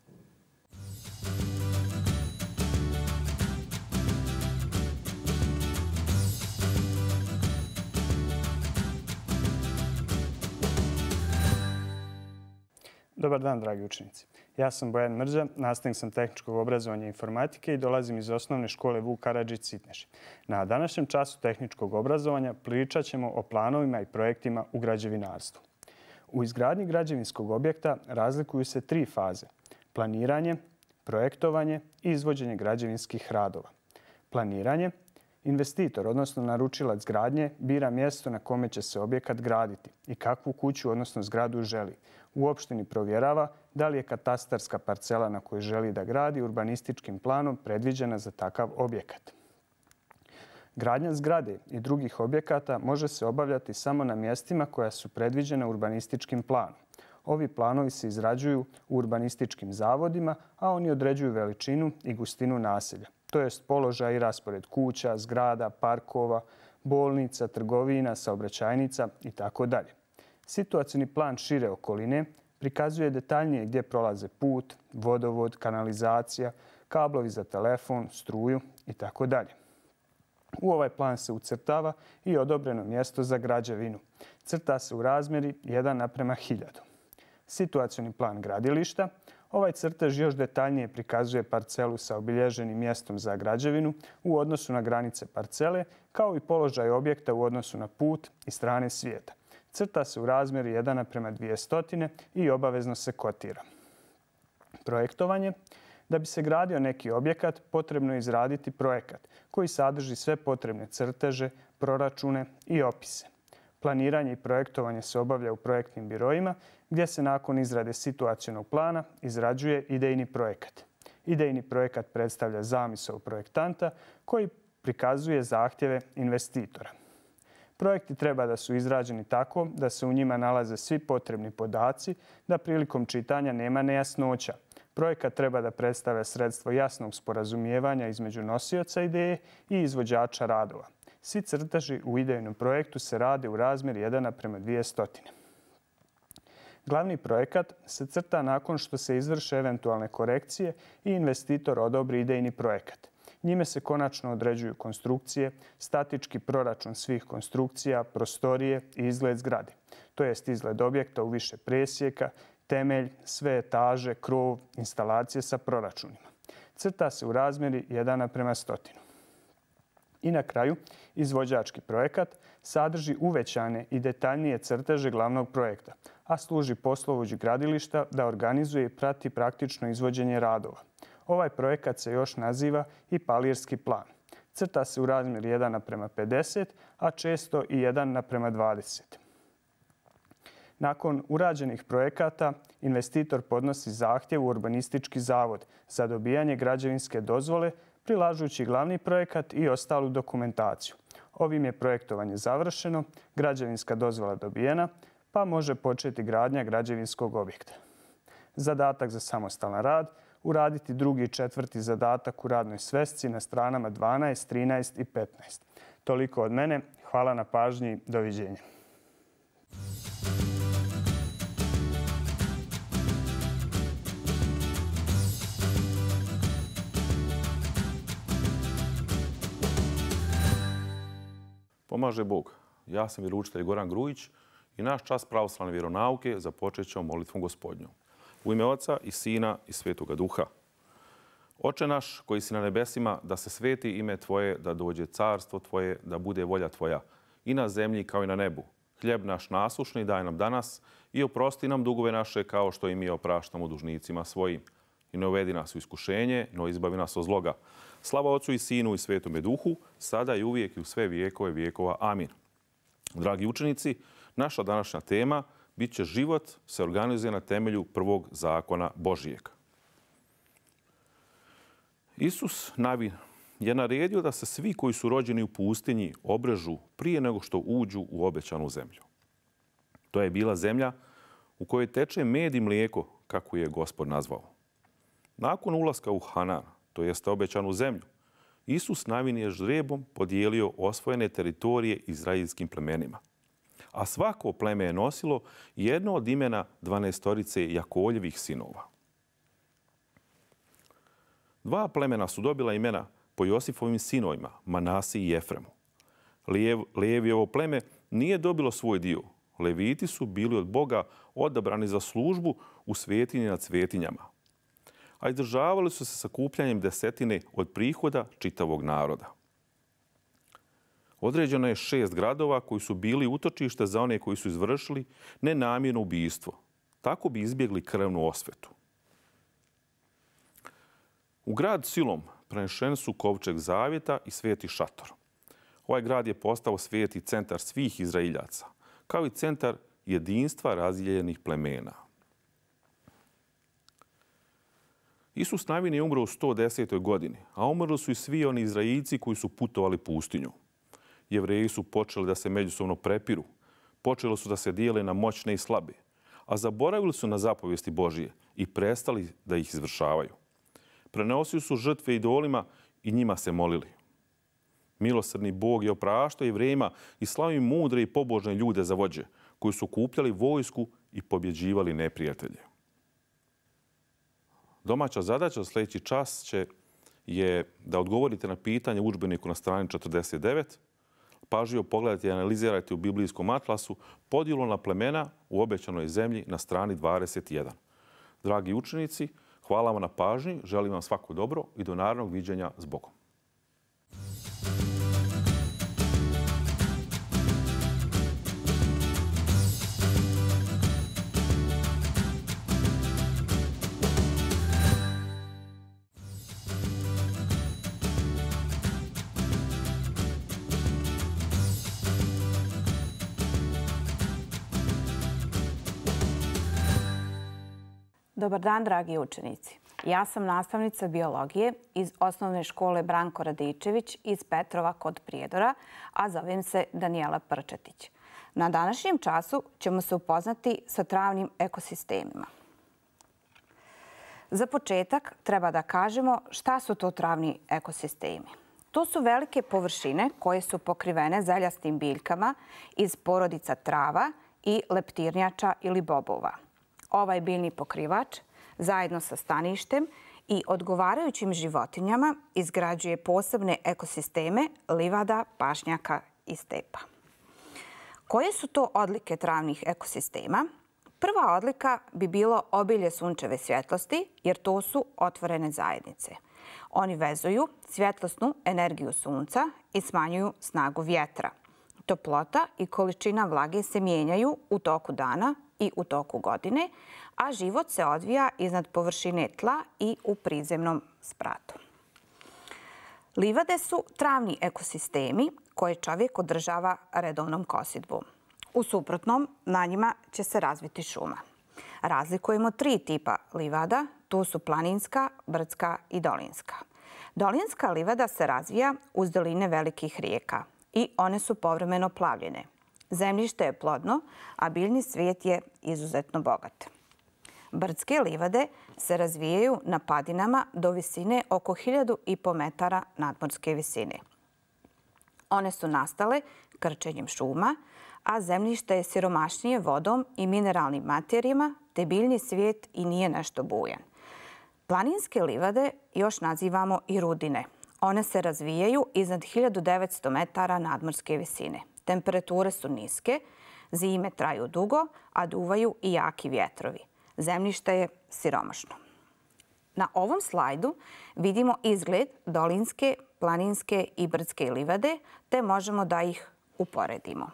Dobar dan, dragi učenici. Ja sam Bojan Mrđa, nastavnik sam tehničkog obrazovanja i informatike i dolazim iz osnovne škole Vuk Karadžić Sitneši. Na današnjem času tehničkog obrazovanja pričat ćemo o planovima i projektima u građevinarstvu. U izgradnji građevinskog objekta razlikuju se tri faze: planiranje, projektovanje i izvođenje građevinskih radova. Planiranje. Investitor, odnosno naručilac gradnje, bira mjesto na kome će se objekat graditi i kakvu kuću, odnosno zgradu, želi. U opštini provjerava da li je katastarska parcela na kojoj želi da gradi urbanističkim planom predviđena za takav objekat. Gradnja zgrade i drugih objekata može se obavljati samo na mjestima koja su predviđena urbanističkim planom. Ovi planovi se izrađuju u urbanističkim zavodima, a oni određuju veličinu i gustinu naselja, to jest položaj i raspored kuća, zgrada, parkova, bolnica, trgovina, saobraćajnica itd. Situacioni plan šire okoline Prikazuje detaljnije gdje prolaze put, vodovod, kanalizacija, kablovi za telefon, struju itd. U ovaj plan se ucrtava i odobreno mjesto za građevinu. Crta se u razmjeri jedan naprema hiljadu. Situacioni plan gradilišta. Ovaj crtež još detaljnije prikazuje parcelu sa obilježenim mjestom za građevinu u odnosu na granice parcele, kao i položaj objekta u odnosu na put i strane svijeta. Crta se u razmjeri jedan naprema dvjesto i obavezno se kotira. Projektovanje. Da bi se gradio neki objekat, potrebno je izraditi projekat koji sadrži sve potrebne crteže, proračune i opise. Planiranje i projektovanje se obavlja u projektnim biroima gdje se nakon izrade situacionog plana izrađuje idejni projekat. Idejni projekat predstavlja zamisao projektanta koji prikazuje zahtjeve investitora. Projekti treba da su izrađeni tako da se u njima nalaze svi potrebni podaci, da prilikom čitanja nema nejasnoća. Projekat treba da predstavlja sredstvo jasnog sporazumijevanja između nosioca ideje i izvođača radova. Svi crteži u idejnom projektu se rade u razmjeri jedan naprema dvjesto. Glavni projekat se crta nakon što se izvrše eventualne korekcije i investitor odobri idejni projekat. Njime se konačno određuju konstrukcije, statički proračun svih konstrukcija, prostorije i izgled zgrade, to jest izgled objekta u više presjeka, temelj, sve etaže, krov, instalacije sa proračunima. Crta se u razmjeri jedan naprema stotinu. I na kraju, izvođački projekat sadrži uvećane i detaljnije crteže glavnog projekta, a služi poslovođi gradilišta da organizuje i prati praktično izvođenje radova. Ovaj projekat se još naziva i palirski plan. Crta se u razmjeri jedan naprema pedeset, a često i jedan naprema dvadeset. Nakon urađenih projekata, investitor podnosi zahtjev u urbanistički zavod za dobijanje građevinske dozvole, prilažući glavni projekat i ostalu dokumentaciju. Ovim je projektovanje završeno, građevinska dozvola dobijena, pa može početi gradnja građevinskog objekta. Zadatak za samostalan rad. Uraditi drugi i četvrti zadatak u radnoj svesci na stranama dvanaest, trinaest i petnaest. Toliko od mene. Hvala na pažnji. Doviđenja. Pomaže Bog. Ja sam vjeroučitelj Goran Grujić i naš čas pravoslavne vjeronauke započet ćemo molitvom Gospodnjom. U ime Oca i Sina i Svetoga Duha. Oče naš koji si na nebesima, da se sveti ime Tvoje, da dođe carstvo Tvoje, da bude volja Tvoja i na zemlji kao i na nebu. Hljeb naš nasušni daj nam danas i oprosti nam dugove naše kao što i mi opraštamo dužnicima svojim. I ne uvedi nas u iskušenje, no izbavi nas od zloga. Slava Otcu i Sinu i Svetome Duhu, sada i uvijek i u sve vijekove vijekova. Amin. Dragi učenici, naša današnja tema bit će život se organizuje na temelju prvog zakona Božijeg. Isus Navin je naredio da se svi koji su rođeni u pustinji obrežu prije nego što uđu u obećanu zemlju. To je bila zemlja u kojoj teče med i mlijeko, kako je Gospod nazvao. Nakon ulaska u Hanan, to jeste obećanu zemlju, Isus Navin je ždrijebom podijelio osvojene teritorije izraelskim plemenima. A svako pleme je nosilo jedno od imena dvanaestorice Jakoljevih sinova. Dva plemena su dobila imena po Josifovim sinovima, Manasi i Jefremu. Levijevo pleme nije dobilo svoj dio. Leviti su bili od Boga odabrani za službu u svetinji nad svetinjama, a izdržavali su se sakupljanjem desetine od prihoda čitavog naroda. Određeno je šest gradova koji su bili utočište za one koji su izvršili nenamjerno ubijstvo. Tako bi izbjegli krvnu osvetu. U grad Silom prenešeni su kovčeg zavjeta i sveti šator. Ovaj grad je postao sveti centar svih Izraeljaca, kao i centar jedinstva razdijeljenih plemena. Isus Navin je umro u sto desetoj godini, a umrli su i svi oni Izraelci koji su putovali pustinju. Jevreji su počeli da se međusobno prepiru, počeli su da se dijele na moćne i slabe, a zaboravili su na zapovijesti Božije i prestali da ih izvršavaju. Prenosili su žrtve idolima i njima se molili. Milosrdni Bog je opraštao Jevrejima i slavio mudre i pobožne ljude za vođe, koji su kupljali vojsku i pobjeđivali neprijatelje. Domaća zadaća za sljedeći čas će je da odgovorite na pitanje u udžbeniku na strani četrdeset devet. Pažljivo pogledajte i analizirajte u biblijskom atlasu podjelu na plemena u obećanoj zemlji na strani dvadeset jedan. Dragi učenici, hvala vam na pažnji, želim vam svako dobro i do narednog viđenja s Bogom. Dobar dan, dragi učenici. Ja sam nastavnica biologije iz osnovne škole Branko Radičević iz Petrova kod Prijedora, a zovem se Danijela Prčetić. Na današnjem času ćemo se upoznati sa travnim ekosistemima. Za početak treba da kažemo šta su to travni ekosistemi. To su velike površine koje su pokrivene zeljastim biljkama iz porodica trava i leptirnjača ili bobova. Ovaj biljni pokrivač zajedno sa staništem i odgovarajućim životinjama izgrađuje posebne ekosisteme livada, pašnjaka i stepa. Koje su to odlike travnih ekosistema? Prva odlika bi bilo obilje sunčeve svjetlosti, jer to su otvorene zajednice. Oni vezuju svjetlosnu energiju sunca i smanjuju snagu vjetra. Toplota i količina vlage se mijenjaju u toku dana i u toku godine, a život se odvija iznad površine tla i u prizemnom spratu. Livade su travni ekosistemi koje čovjek održava redovnom kosidbom. U suprotnom, na njima će se razviti šuma. Razlikujemo tri tipa livada, to su planinska, brdska i dolinska. Dolinska livada se razvija uz doline velikih rijeka i one su povremeno plavljene. Zemljište je plodno, a biljni svijet je izuzetno bogat. Brdske livade se razvijaju na padinama do visine oko hiljadu i po metara nadmorske visine. One su nastale krčenjem šuma, a zemljište je siromašnije vodom i mineralnim materijama, te biljni svijet i nije nešto bujan. Planinske livade još nazivamo i rudine. One se razvijaju iznad hiljadu devetsto metara nadmorske visine. Temperature su niske, zime traju dugo, a duvaju i jaki vjetrovi. Zemljište je siromašno. Na ovom slajdu vidimo izgled dolinske, planinske i brdske livade, te možemo da ih uporedimo.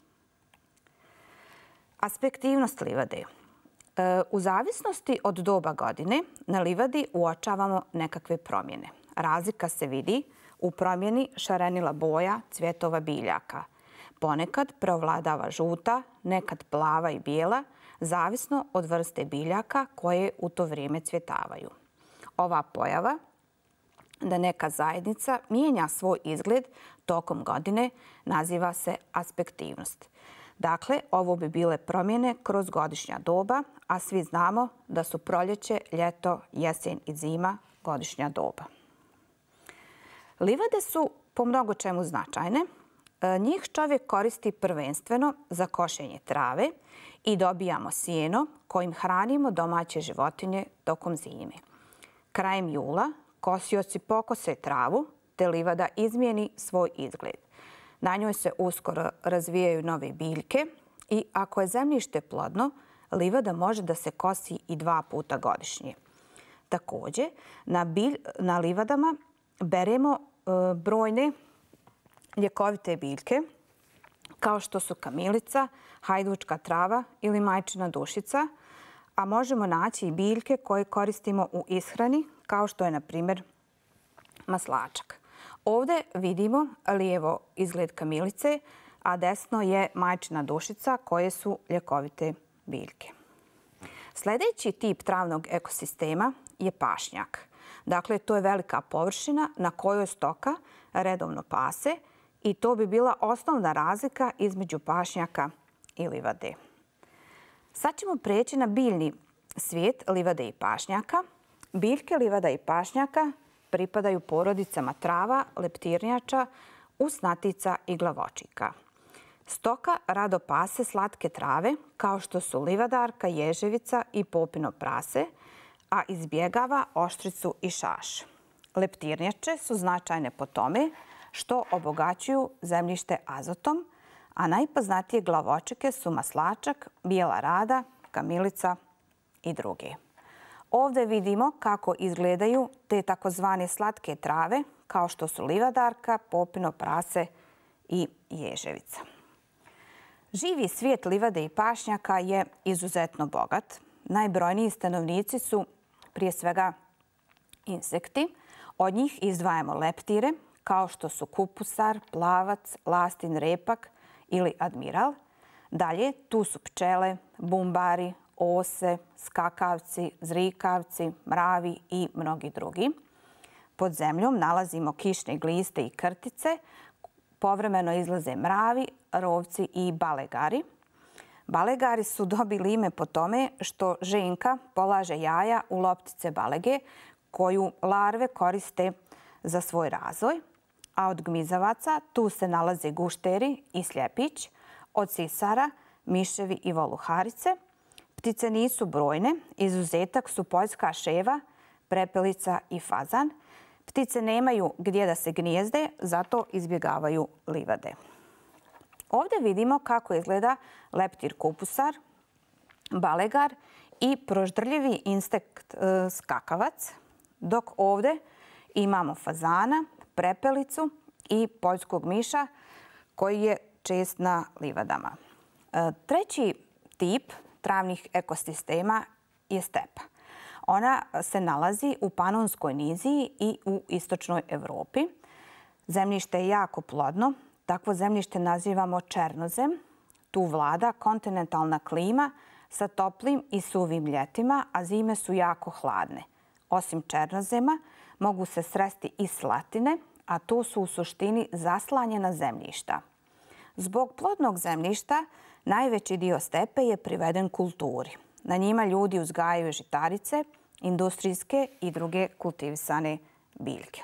Aspektivnost livade. U zavisnosti od doba godine na livadi uočavamo nekakve promjene. Razlika se vidi u promjeni šarenila boja cvjetova biljaka. Ponekad preovladava žuta, nekad plava i bijela, zavisno od vrste biljaka koje u to vrijeme cvjetavaju. Ova pojava da neka zajednica mijenja svoj izgled tokom godine naziva se aspektivnost. Dakle, ovo bi bile promjene kroz godišnja doba, a svi znamo da su proljeće, ljeto, jesen i zima godišnja doba. Livade su po mnogo čemu značajne. Njih čovjek koristi prvenstveno za košenje trave i dobijamo sjeno kojim hranimo domaće životinje tokom zime. Krajem jula kosioci pokose travu te livada izmijeni svoj izgled. Na njoj se uskoro razvijaju nove biljke i ako je zemljište plodno, livada može da se kosi i dva puta godišnje. Također, na, bilj, na livadama beremo e, brojne ljekovite biljke kao što su kamilica, hajdučka trava ili majčina dušica, a možemo naći i biljke koje koristimo u ishrani kao što je, na primjer, maslačak. Ovdje vidimo lijevo izgled kamilice, a desno je majčina dušica koje su ljekovite biljke. Sljedeći tip travnog ekosistema je pašnjak. Dakle, to je velika površina na kojoj stoka redovno pase i to bi bila osnovna razlika između pašnjaka i livade. Sad ćemo prijeći na biljni svijet livade i pašnjaka. Biljke livada i pašnjaka pripadaju porodicama trava, leptirnjača, usnatica i glavočika. Stoka rado pase slatke trave kao što su livadarka, ježevica i popino prase, a izbjegava oštricu i šaš. Leptirnjače su značajne po tome što obogaćuju zemljište azotom, a najpoznatije glavočeke su maslačak, bijela rada, kamilica i druge. Ovdje vidimo kako izgledaju te takozvane slatke trave kao što su livadarka, popino prase i ježevica. Živi svijet livade i pašnjaka je izuzetno bogat. Najbrojniji stanovnici su prije svega insekti. Od njih izdvajamo leptire kao što su kupusar, plavac, lastin, repak ili admiral. Dalje tu su pčele, bumbari, ose, skakavci, zrikavci, mravi i mnogi drugi. Pod zemljom nalazimo kišne gliste i krtice. Povremeno izlaze mravi, rovci i balegari. Balegari su dobili ime po tome što ženka polaže jaja u loptice balege koju larve koriste za svoj razvoj. A od gmizavaca tu se nalaze gušteri i sljepić, od sisara, miševi i voluharice. Ptice nisu brojne, izuzetak su poljska ševa, prepelica i fazan. Ptice nemaju gdje da se gnijezde, zato izbjegavaju livade. Ovdje vidimo kako izgleda leptir kupusar, balegar i proždrljivi insekt skakavac, dok ovdje imamo fazana, prepelicu i poljskog miša koji je čest na livadama. Treći tip travnih ekosistema je stepa. Ona se nalazi u Panonskoj niziji i u istočnoj Evropi. Zemljište je jako plodno. Takvo zemljište nazivamo černozem. Tu vlada kontinentalna klima sa toplim i suvim ljetima, a zime su jako hladne. Osim černozema mogu se sresti i slatine, a to su u suštini zaslanjena zemljišta. Zbog plodnog zemljišta najveći dio stepe je priveden kulturi. Na njima ljudi uzgajaju žitarice, industrijske i druge kultivisane biljke.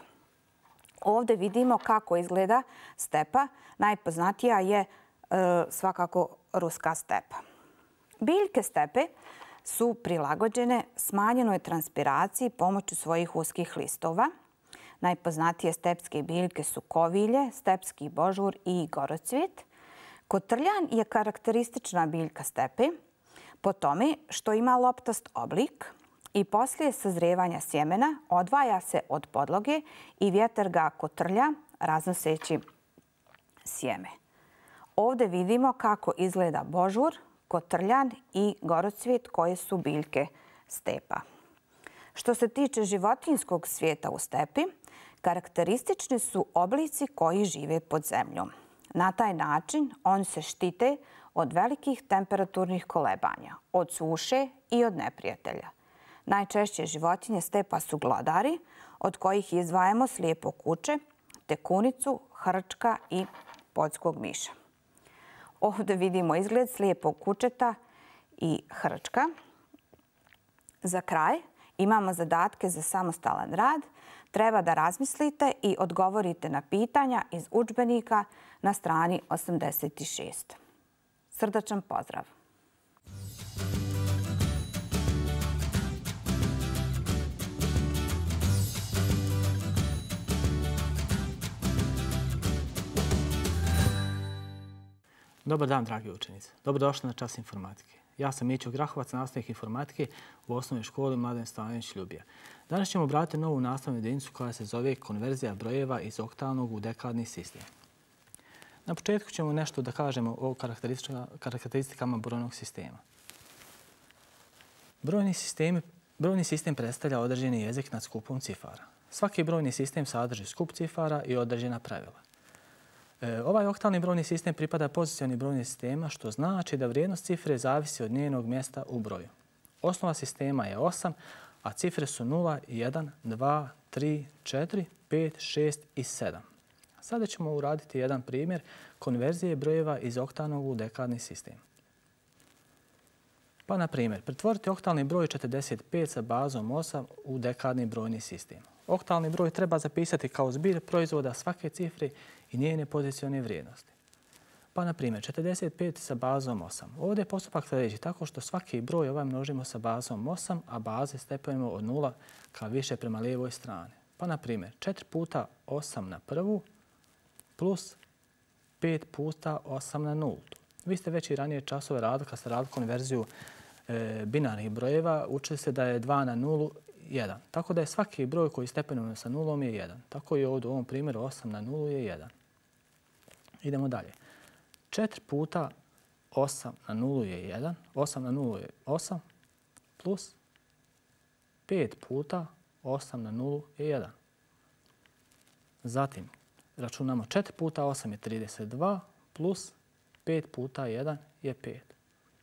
Ovdje vidimo kako izgleda stepa. Najpoznatija je e, svakako ruska stepa. Biljke stepe su prilagođene smanjenoj transpiraciji pomoću svojih uskih listova. Najpoznatije stepske biljke su kovilje, stepski božur i gorocvjet. Kotrljan je karakteristična biljka stepe po tome što ima loptast oblik i poslije sazrijevanja sjemena odvaja se od podloge i vjetar ga kotrlja raznoseći sjeme. Ovdje vidimo kako izgleda božur, kotrljan i gorocvjet koje su biljke stepa. Što se tiče životinjskog svijeta u stepi, karakteristični su oblici koji žive pod zemljom. Na taj način oni se štite od velikih temperaturnih kolebanja, od suše i od neprijatelja. Najčešće životinje stepa su glodari, od kojih izdvajamo slijepo kuče, tekunicu, hrčka i poljskog miša. Ovdje vidimo izgled slijepog kučeta i hrčka. Za kraj imamo zadatke za samostalan rad. Treba da razmislite i odgovorite na pitanja iz udžbenika na strani osamdeset šest. Srdačan pozdrav! Dobar dan, dragi učenici. Dobrodošli na čas informatike. Ja sam Mićo Grahovac, nastavnik informatike u osnovnoj školi Mladen Stojanović Ljubija. Danas ćemo obratiti novu nastavnu jedinicu koja se zove konverzija brojeva iz oktalnog u dekadni sistem. Na početku ćemo nešto da kažemo o karakteristikama brojnog sistema. Brojni, sistemi, brojni sistem predstavlja određeni jezik nad skupom cifara. Svaki brojni sistem sadrži skup cifara i određena pravila. Ovaj oktalni brojni sistem pripada pozicioni brojni sistema, što znači da vrijednost cifre zavisi od njenog mjesta u broju. Osnova sistema je osam, a cifre su nula, jedan, dva, tri, četiri, pet, šest i sedam. Sada ćemo uraditi jedan primjer konverzije brojeva iz oktalnog u dekadni sistem. Pa, na primjer, pretvoriti oktalni broj četrdeset pet sa bazom osam u dekadni brojni sistem. Oktalni broj treba zapisati kao zbir proizvoda svake cifre i njene pozicione vrijednosti. Pa, na primjer, četrdeset pet sa bazom osam. Ovdje je postupak sljedeći tako što svaki broj ovaj množimo sa bazom osam, a baze stepujemo od nula ka više prema lijevoj strani. Pa, na primjer, četiri puta osam na prvu plus pet puta osam na nultu. Vi ste već i ranije časove radili, kad ste radili konverziju e, binarnih brojeva, učili ste da je dva na nulu jedan. Tako da je svaki broj koji stepenujemo sa nulom je jedan. Tako i ovdje u ovom primjeru osam na nulu je jedan. Idemo dalje. četiri puta osam na nulu je jedan. osam na nulu je osam plus pet puta osam na nulu je jedan. Zatim računamo četiri puta osam je trideset dva plus pet puta jedan je pet.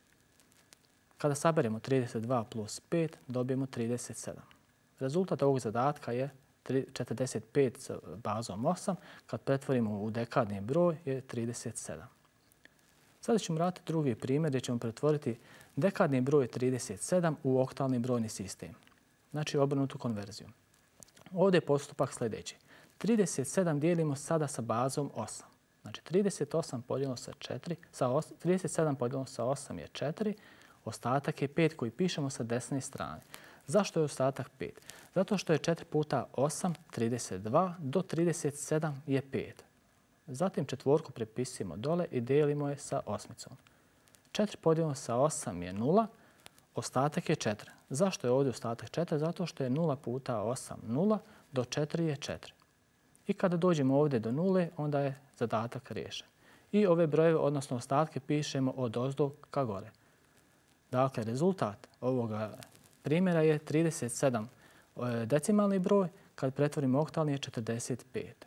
Kada saberemo trideset dva plus pet, dobijemo trideset sedam. Rezultat ovog zadatka je četrdeset pet s bazom osam. Kad pretvorimo u dekadni broj je trideset sedam. Sada ćemo raditi drugi primjer gdje ćemo pretvoriti dekadni broj trideset sedam u oktalni brojni sistem. Znači obrnutu konverziju. Ovdje je postupak sljedeći. trideset sedam dijelimo sada sa bazom osam. Znači trideset osam podijeljeno sa četiri, sa os, trideset sedam podijeljeno sa osam je četiri, ostatak je pet koji pišemo sa desne strane. Zašto je ostatak pet? Zato što je četiri puta osam, trideset dva, do trideset sedam je pet. Zatim četvorku prepisujemo dole i dijelimo je sa osmicom. četiri podijeljeno sa osam je nula, ostatak je četiri. Zašto je ovdje ostatak četiri? Zato što je nula puta osam nula, do četiri je četiri. I kada dođemo ovdje do nule, onda je zadatak riješen. I ove brojeve, odnosno ostatke, pišemo od ozdo ka gore. Dakle, rezultat ovoga primjera je trideset sedam decimalni broj, kad pretvorimo oktalni je četrdeset pet.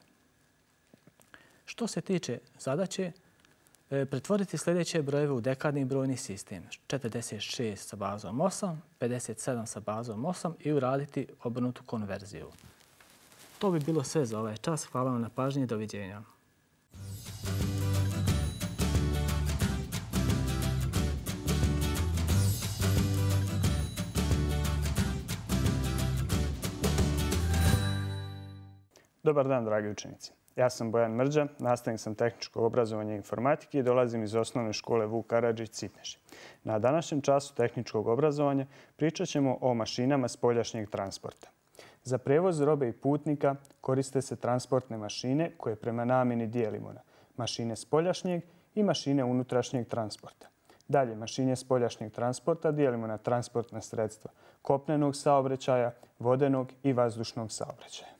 Što se tiče zadaće, pretvoriti sljedeće brojeve u dekadni brojni sistem. četrdeset šest sa bazom osam, pedeset sedam sa bazom osam i uraditi obrnutu konverziju. To bi bilo sve za ovaj čas. Hvala vam na pažnji i doviđenja. Dobar dan, dragi učenici. Ja sam Bojan Mrđa, nastavnik sam tehničkog obrazovanja i informatike i dolazim iz osnovne škole Vuk Karadžić Citneši. Na današnjem času tehničkog obrazovanja pričat ćemo o mašinama spoljašnjeg transporta. Za prevoz robe i putnika koriste se transportne mašine koje prema namjeni dijelimo na mašine spoljašnjeg i mašine unutrašnjeg transporta. Dalje, mašine spoljašnjeg transporta dijelimo na transportna sredstva kopnenog saobraćaja, vodenog i vazdušnog saobraćaja.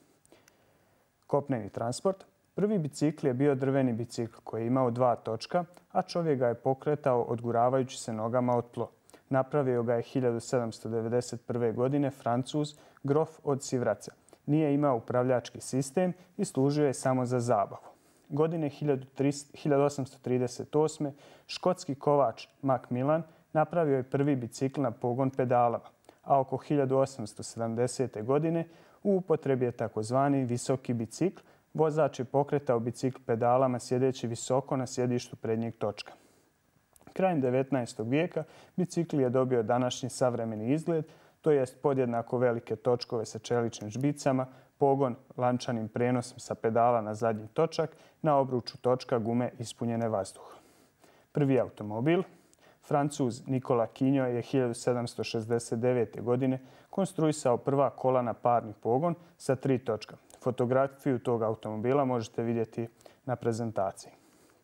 Kopneni transport. Prvi bicikl je bio drveni bicikl koji je imao dva točka, a čovjek ga je pokretao odguravajući se nogama od tlo. Napravio ga je hiljadu sedamsto devedeset prve. godine Francuz Grof od Sivraca. Nije imao upravljački sistem i služio je samo za zabavu. Godine hiljadu osamsto trideset osme. škotski kovač Macmillan napravio je prvi bicikl na pogon pedalama, a oko hiljadu osamsto sedamdesete. godine u upotrebi je takozvani visoki bicikl. Vozač je pokretao bicikl pedalama sjedeći visoko na sjedištu prednjeg točka. Krajem devetnaestog. vijeka bicikl je dobio današnji savremeni izgled, to jest podjednako velike točkove sa čeličnim žbicama, pogon lančanim prenosom sa pedala na zadnji točak, na obruču točka gume ispunjene vazduhom. Prvi automobil. Francuz Nikola Kinjo je hiljadu sedamsto šezdeset devete. godine konstruisao prva kola na parni pogon sa tri točka. Fotografiju tog automobila možete vidjeti na prezentaciji.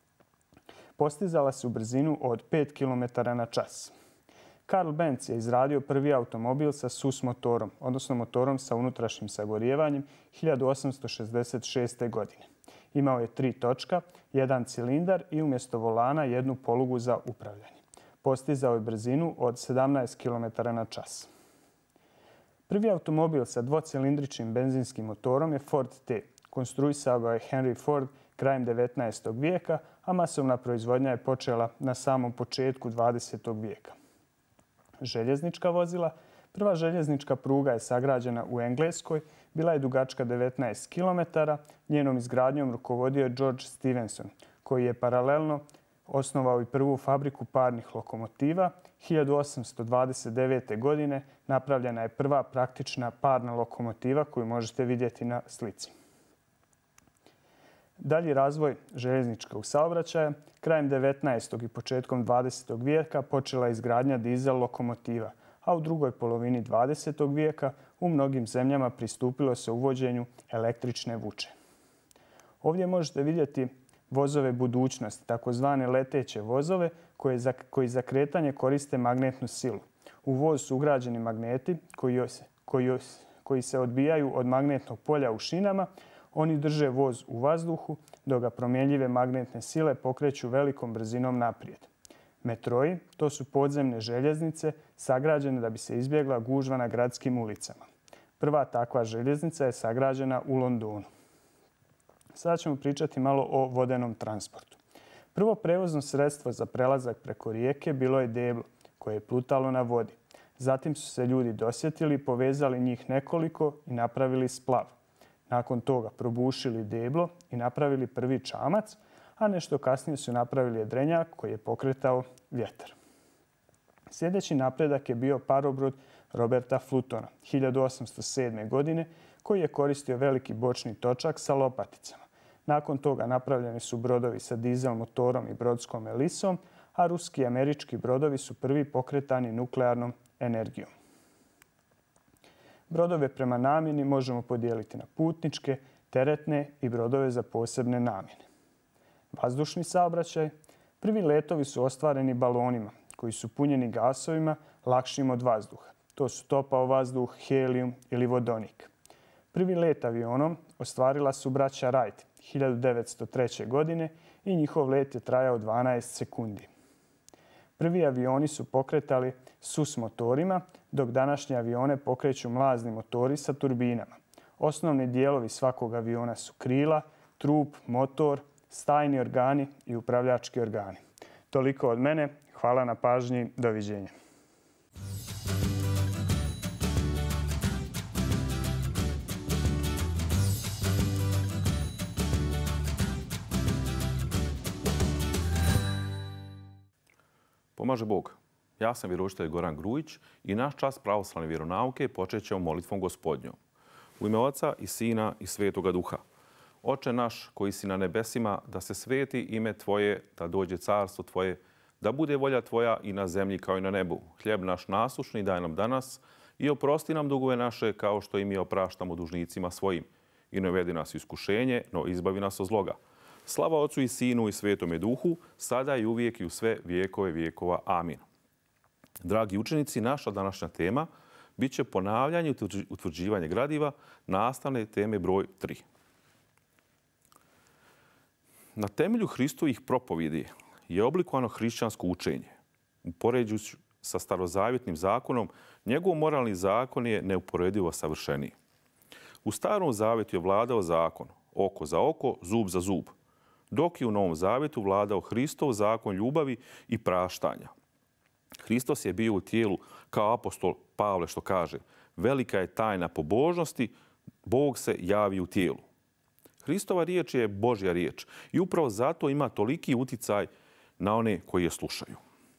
Postizala se u brzinu od pet kilometara na čas. Karl Benz je izradio prvi automobil sa S U S motorom, odnosno motorom sa unutrašnjim sagorijevanjem hiljadu osamsto šezdeset šeste. godine. Imao je tri točka, jedan cilindar i umjesto volana jednu polugu za upravljanje. Postizao je brzinu od sedamnaest kilometara na čas. Prvi automobil sa dvocilindričnim benzinskim motorom je Ford T. Konstruisao ga je Henry Ford krajem devetnaestog. vijeka, a masovna proizvodnja je počela na samom početku dvadesetog. vijeka. Željeznička vozila. Prva željeznička pruga je sagrađena u Engleskoj, bila je dugačka devetnaest kilometara. Njenom izgradnjom rukovodio je George Stephenson, koji je paralelno osnovao i prvu fabriku parnih lokomotiva. hiljadu osamsto dvadeset devete. godine napravljena je prva praktična parna lokomotiva koju možete vidjeti na slici. Dalji razvoj željezničkog saobraćaja krajem devetnaestog i početkom dvadesetog vijeka počela je izgradnja dizel lokomotiva, a u drugoj polovini dvadesetog vijeka u mnogim zemljama pristupilo se uvođenju električne vuče. Ovdje možete vidjeti vozove budućnosti, takozvane leteće vozove koje za, koji za kretanje koriste magnetnu silu. U voz su ugrađeni magneti koji, koji, koji se odbijaju od magnetnog polja u šinama. Oni drže voz u vazduhu dok ga promjenjive magnetne sile pokreću velikom brzinom naprijed. Metroji, to su podzemne željeznice sagrađene da bi se izbjegla gužva na gradskim ulicama. Prva takva željeznica je sagrađena u Londonu. Sada ćemo pričati malo o vodenom transportu. Prvo prevozno sredstvo za prelazak preko rijeke bilo je deblo koje je plutalo na vodi. Zatim su se ljudi dosjetili, povezali njih nekoliko i napravili splav. Nakon toga probušili deblo i napravili prvi čamac, a nešto kasnije su napravili jedrenjak koji je pokretao vjetar. Sljedeći napredak je bio parobrod Roberta Fultona hiljadu osamsto sedme. godine koji je koristio veliki bočni točak sa lopaticama. Nakon toga napravljeni su brodovi sa dizel motorom i brodskom elisom, a ruski i američki brodovi su prvi pokretani nuklearnom energijom. Brodove prema namjeni možemo podijeliti na putničke, teretne i brodove za posebne namjene. Vazdušni saobraćaj. Prvi letovi su ostvareni balonima koji su punjeni gasovima lakšim od vazduha. To su topao vazduh, helijum ili vodonik. Prvi let avionom ostvarila su braća Wright hiljadu devetsto treće. godine i njihov let je trajao dvanaest sekundi. Prvi avioni su pokretali sus motorima, dok današnje avione pokreću mlazni motori sa turbinama. Osnovni dijelovi svakog aviona su krila, trup, motor, stajni organi i upravljački organi. Toliko od mene. Hvala na pažnji. Doviđenja. Pomaže Bog. Ja sam vjeroučitelj Goran Grujić i naš čas pravoslavne vjeronauke počet ćemo molitvom Gospodnjom. U ime Oca i Sina i Svetoga Duha. Oče naš koji si na nebesima, da se sveti ime Tvoje, da dođe carstvo Tvoje, da bude volja Tvoja i na zemlji kao i na nebu. Hljeb naš nasušni daj nam danas i oprosti nam dugove naše kao što i mi opraštamo dužnicima svojim. I ne uvedi nas u iskušenje, no izbavi nas od zloga. Slava Otcu i Sinu i Svetome Duhu, sada i uvijek i u sve vijekove vijekova. Amin. Dragi učenici, naša današnja tema bit će ponavljanje i utvrđivanje gradiva nastavne teme broj tri. Na temelju Hristovih propovjedi je oblikovano hrišćansko učenje. Upoređujući sa starozavjetnim zakonom, njegov moralni zakon je neuporedivo savršeniji. U starom zavjetu je vladao zakon oko za oko, zub za zub, dok je u Novom zavjetu vladao Hristov zakon ljubavi i praštanja. Hristos je bio u tijelu kao apostol Pavle što kaže: velika je tajna pobožnosti, Bog se javi u tijelu. Hristova riječ je Božja riječ i upravo zato ima toliki uticaj na one koji je slušaju.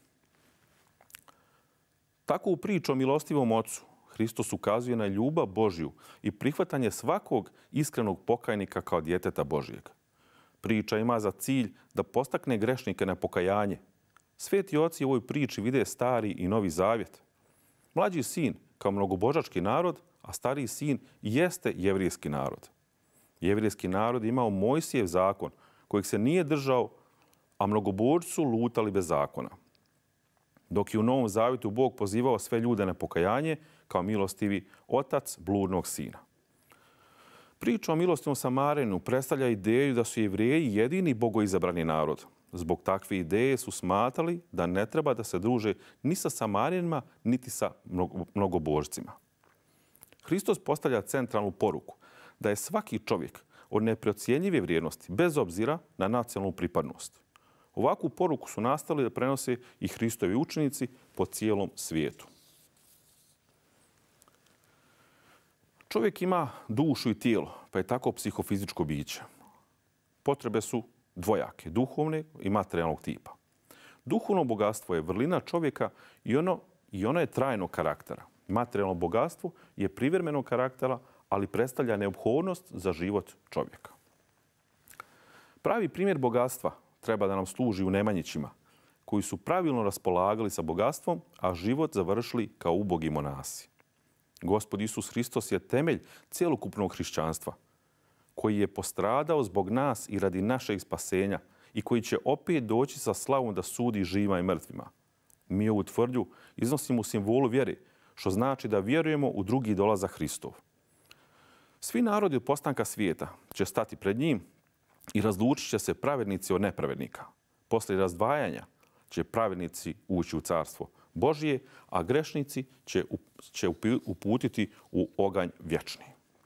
Tako u priču o milostivom Ocu Hristos ukazuje na ljubav Božju i prihvatanje svakog iskrenog pokajnika kao djeteta Božjeg. Priča ima za cilj da postakne grešnike na pokajanje. Sveti oci u ovoj priči vide stari i novi zavjet. Mlađi sin kao mnogobožački narod, a stariji sin jeste jevrijski narod. Jevrijski narod imao Mojsijev zakon kojeg se nije držao, a mnogobožci su lutali bez zakona. Dok je u Novom zavjetu Bog pozivao sve ljude na pokajanje kao milostivi otac bludnog sina. Priča o milostivom Samarinu predstavlja ideju da su Jevreji jedini bogoizabrani narod. Zbog takve ideje su smatrali da ne treba da se druže ni sa Samarinima, niti sa mnogobožcima. Hristos postavlja centralnu poruku da je svaki čovjek od neprocjenjive vrijednosti, bez obzira na nacionalnu pripadnost. Ovakvu poruku su nastavili da prenose i Hristovi učenici po cijelom svijetu. Čovjek ima dušu i tijelo, pa je tako psihofizičko biće. Potrebe su dvojake, duhovne i materijalnog tipa. Duhovno bogatstvo je vrlina čovjeka i ono, i ono je trajnog karaktera. Materijalno bogatstvo je privremenog karaktera, ali predstavlja neophodnost za život čovjeka. Pravi primjer bogatstva treba da nam služi u Nemanjićima, koji su pravilno raspolagali sa bogatstvom, a život završili kao ubogi monasi. Gospod Isus Hristos je temelj cjelokupnog hrišćanstva, koji je postradao zbog nas i radi našeg spasenja i koji će opet doći sa slavom da sudi živima i mrtvima. Mi ovu tvrdnju iznosimo u simbolu vjere, što znači da vjerujemo u drugi dolazak Hristov. Svi narodi od postanka svijeta će stati pred njim i razlučit će se pravednici od nepravednika. Poslije razdvajanja će pravednici ući u carstvo Božije, a grešnici će, će uputiti u oganj vječni.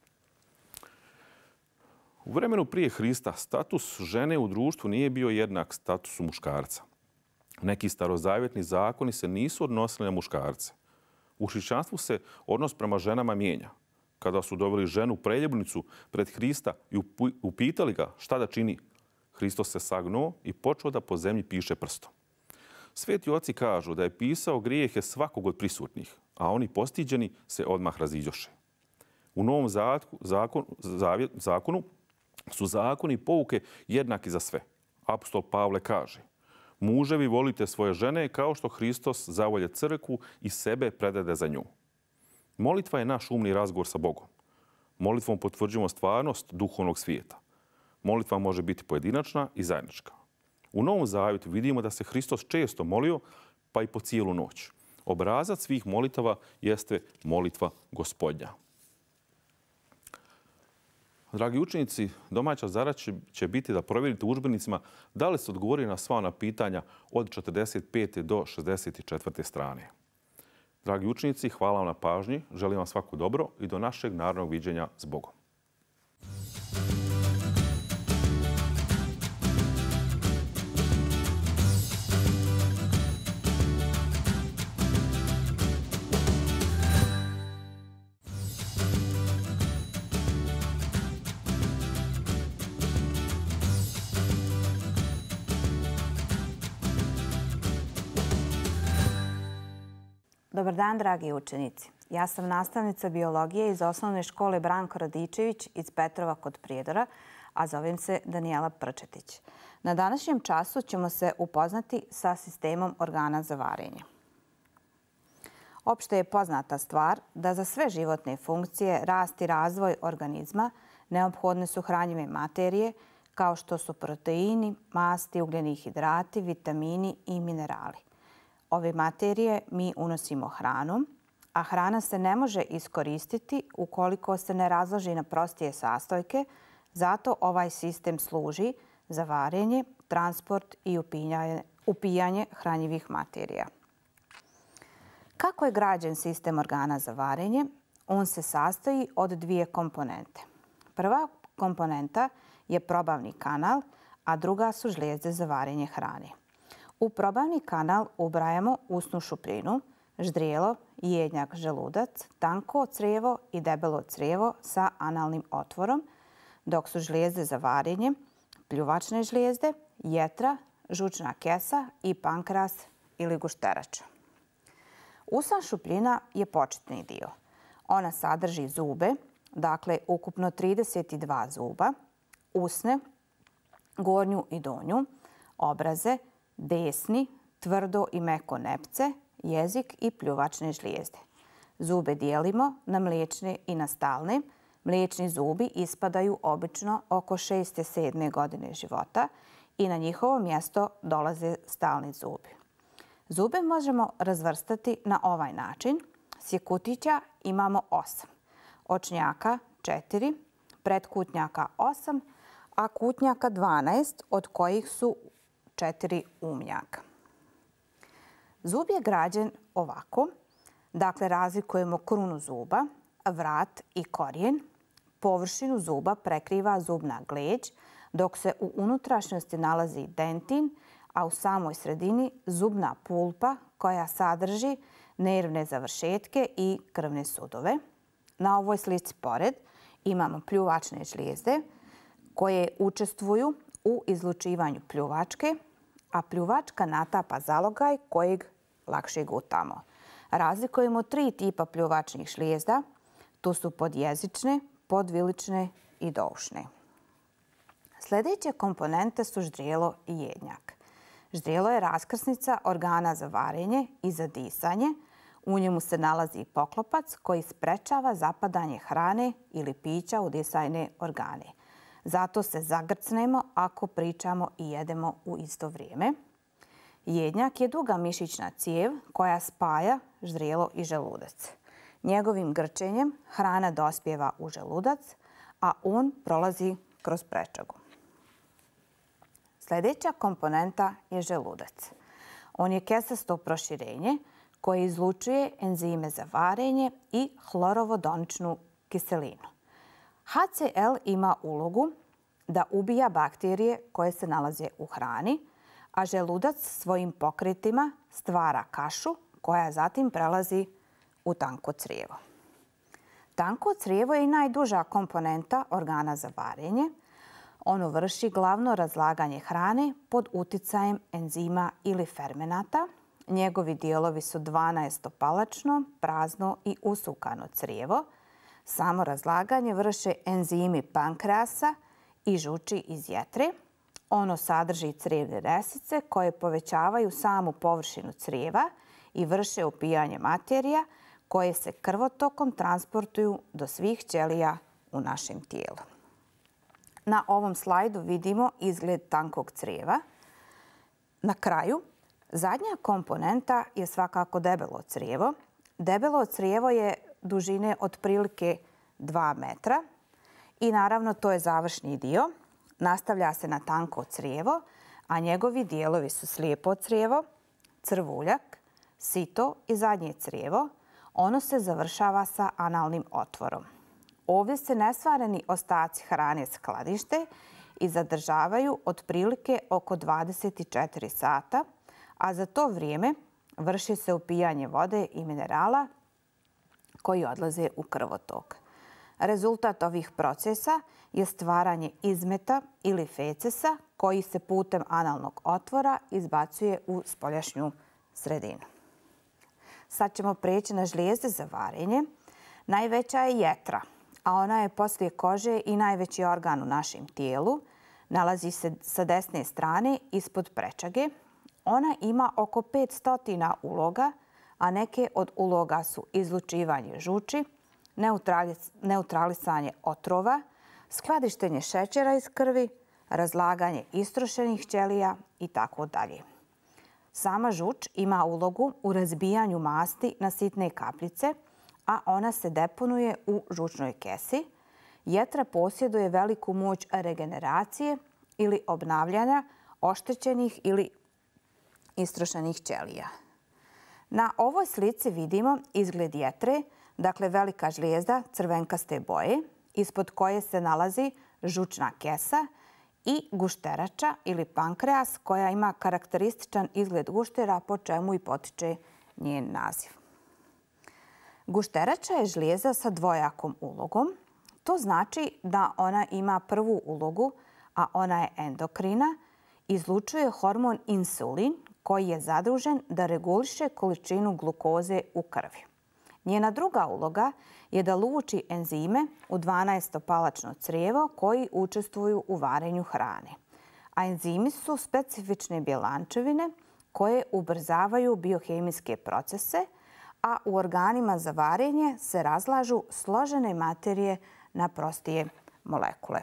U vremenu prije Hrista status žene u društvu nije bio jednak statusu muškarca. Neki starozavjetni zakoni se nisu odnosili na muškarce. U hrišćanstvu se odnos prema ženama mijenja. Kada su doveli ženu preljubnicu pred Hrista i upitali ga šta da čini, Hristos se sagnuo i počeo da po zemlji piše prstom. Sveti oci kažu da je pisao grijehe svakog od prisutnih, a oni postiđeni se odmah raziđoše. U Novom zakonu, zakonu su zakoni i pouke jednaki za sve. Apostol Pavle kaže: muževi, volite svoje žene kao što Hristos zavolje crkvu i sebe predade za nju. Molitva je naš umni razgovor sa Bogom. Molitvom potvrđujemo stvarnost duhovnog svijeta. Molitva može biti pojedinačna i zajednička. U Novom zavjetu vidimo da se Hristos često molio, pa i po cijelu noć. Obrazac svih molitava jeste molitva Gospodnja. Dragi učenici, domaća zadaća će biti da provjerite u udžbenicima da li ste odgovorili na sva ona pitanja od četrdeset pete do šezdeset četvrte strane. Dragi učenici, hvala vam na pažnji, želim vam svako dobro i do našeg narednog viđenja s Bogom. Dobar dan, dragi učenici. Ja sam nastavnica biologije iz osnovne škole Branko Radičević iz Petrova kod Prijedora, a zovem se Danijela Prčetić. Na današnjem času ćemo se upoznati sa sistemom organa za varenje. Opšte je poznata stvar da za sve životne funkcije, rast i razvoj organizma neophodne su hranjive materije kao što su proteini, masti, ugljeni hidrati, vitamini i minerali. Ove materije mi unosimo hranom, a hrana se ne može iskoristiti ukoliko se ne razloži na prostije sastojke, zato ovaj sistem služi za varenje, transport i upijanje, upijanje hranjivih materija. Kako je građen sistem organa za varenje? On se sastoji od dvije komponente. Prva komponenta je probavni kanal, a druga su žlijezde za varenje hrane. U probavni kanal ubrajamo usnu šupljinu, ždrijelo, jednjak, želudac, tanko crijevo i debelo crijevo sa analnim otvorom, dok su žlijezde za varenje, pljuvačne žlijezde, jetra, žučna kesa i pankreas ili gušterač. Usna šupljina je početni dio. Ona sadrži zube, dakle ukupno trideset dva zuba, usne, gornju i donju, obraze, desni, tvrdo i meko nepce, jezik i pljuvačne žlijezde. Zube dijelimo na mliječne i na stalne. Mliječni zubi ispadaju obično oko šeste sedme godine života i na njihovo mjesto dolaze stalni zubi. Zube možemo razvrstati na ovaj način. Sjekutića imamo osam, očnjaka četiri, pretkutnjaka osam, a kutnjaka dvanaest, od kojih su četiri umnjaka. Zub je građen ovako. Dakle, razlikujemo krunu zuba, vrat i korijen. Površinu zuba prekriva zubna gleđ, dok se u unutrašnjosti nalazi dentin, a u samoj sredini zubna pulpa koja sadrži nervne završetke i krvne sudove. Na ovoj slici pored imamo pljuvačne žlijezde koje učestvuju u izlučivanju pljuvačke, a pljuvačka natapa zalogaj kojeg lakše gutamo. Razlikujemo tri tipa pljuvačnih žlijezda. Tu su podjezične, podvilične i doušne. Sljedeće komponente su ždrijelo i jednjak. Ždrijelo je raskrsnica organa za varenje i za disanje. U njemu se nalazi i poklopac koji sprečava zapadanje hrane ili pića u disajne organe. Zato se zagrcnemo ako pričamo i jedemo u isto vrijeme. Jednjak je duga mišićna cijev koja spaja ždrijelo i želudac. Njegovim grčenjem hrana dospijeva u želudac, a on prolazi kroz prečagu. Sljedeća komponenta je želudac. On je kesasto proširenje koje izlučuje enzime za varenje i hlorovodoničnu kiselinu. H C L ima ulogu da ubija bakterije koje se nalaze u hrani, a želudac svojim pokretima stvara kašu koja zatim prelazi u tanko crijevo. Tanko crijevo je i najduža komponenta organa za varenje. Ono vrši glavno razlaganje hrane pod uticajem enzima ili fermenata. Njegovi dijelovi su dvanaestopalačno, prazno i usukano crijevo. Samo razlaganje vrše enzimi pankreasa i žuči iz jetre. Ono sadrži crijevne resice koje povećavaju samu površinu crijeva i vrše upijanje materija koje se krvotokom transportuju do svih ćelija u našem tijelu. Na ovom slajdu vidimo izgled tankog crijeva. Na kraju, zadnja komponenta je svakako debelo crijevo. Debelo crijevo je dužine otprilike dva metra i naravno to je završni dio. Nastavlja se na tanko crijevo, a njegovi dijelovi su slijepo crijevo, crvuljak, sito i zadnje crijevo. Ono se završava sa analnim otvorom. Ovdje se nesvareni ostaci hrane skladište i zadržavaju otprilike oko dvadeset četiri sata, a za to vrijeme vrši se upijanje vode i minerala koji odlaze u krvotok. Rezultat ovih procesa je stvaranje izmeta ili fecesa koji se putem analnog otvora izbacuje u spoljašnju sredinu. Sad ćemo preći na žlijezde za varenje. Najveća je jetra, a ona je poslije kože i najveći organ u našem tijelu. Nalazi se sa desne strane ispod prečage. Ona ima oko petsto uloga, a neke od uloga su izlučivanje žuči, neutralisanje otrova, skladištenje šećera iz krvi, razlaganje istrošenih ćelija i tako dalje. Sama žuč ima ulogu u razbijanju masti na sitne kapljice, a ona se deponuje u žučnoj kesi. Jetra posjeduje veliku moć regeneracije ili obnavljanja oštećenih ili istrošenih ćelija. Na ovoj slici vidimo izgled jetre, dakle velika žlijezda crvenkaste boje, ispod koje se nalazi žučna kesa i gušterača ili pankreas koja ima karakterističan izgled guštera po čemu i potiče njen naziv. Gušterača je žlijezda sa dvojakom ulogom. To znači da ona ima prvu ulogu, a ona je endokrina, izlučuje hormon insulin koji je zadužen da reguliše količinu glukoze u krvi. Njena druga uloga je da luči enzime u dvanaestopalačno crijevo koji učestvuju u varenju hrane. A enzimi su specifične bjelančevine koje ubrzavaju biohemijske procese, a u organima za varenje se razlažu složene materije na prostije molekule.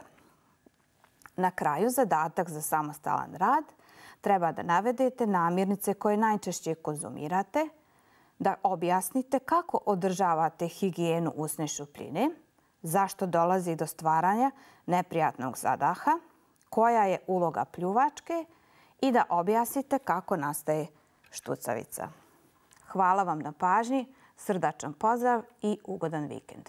Na kraju, zadatak za samostalan rad treba da navedete namirnice koje najčešće konzumirate, da objasnite kako održavate higijenu usne šupljine, zašto dolazi do stvaranja neprijatnog zadaha, koja je uloga pljuvačke i da objasnite kako nastaje štucavica. Hvala vam na pažnji, srdačan pozdrav i ugodan vikend.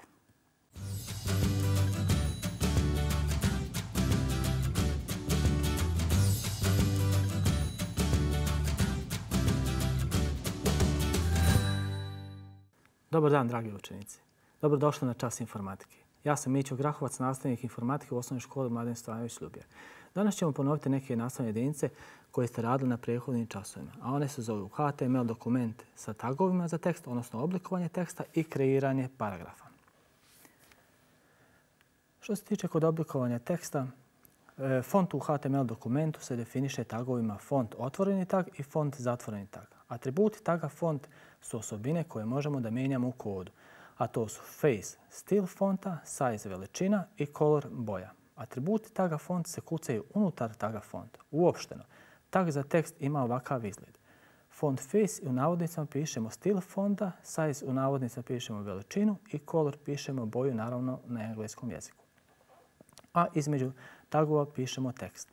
Dobar dan, dragi učenici. Dobrodošli na čas informatike. Ja sam Mićo Grahovac, nastavnik informatike u osnovnoj školi Mladen Stojanović Ljubjer. Danas ćemo ponoviti neke nastavne jedinice koje ste radili na prethodnim časovima, a one se zovu H T M L dokument sa tagovima za tekst, odnosno oblikovanje teksta i kreiranje paragrafa. Što se tiče kod oblikovanja teksta, Font u H T M L dokumentu se definiše tagovima font otvoreni tag i font zatvoreni tag. Atributi taga font su osobine koje možemo da mijenjamo u kodu, a to su face, stil fonta, size veličina i color boja. Atributi taga font se kucaju unutar taga font. Uopšteno, tag za tekst ima ovakav izgled. Font face u navodnicama pišemo stil fonta, size u navodnicama pišemo veličinu i color pišemo boju, naravno na engleskom jeziku. A između tagova pišemo tekst.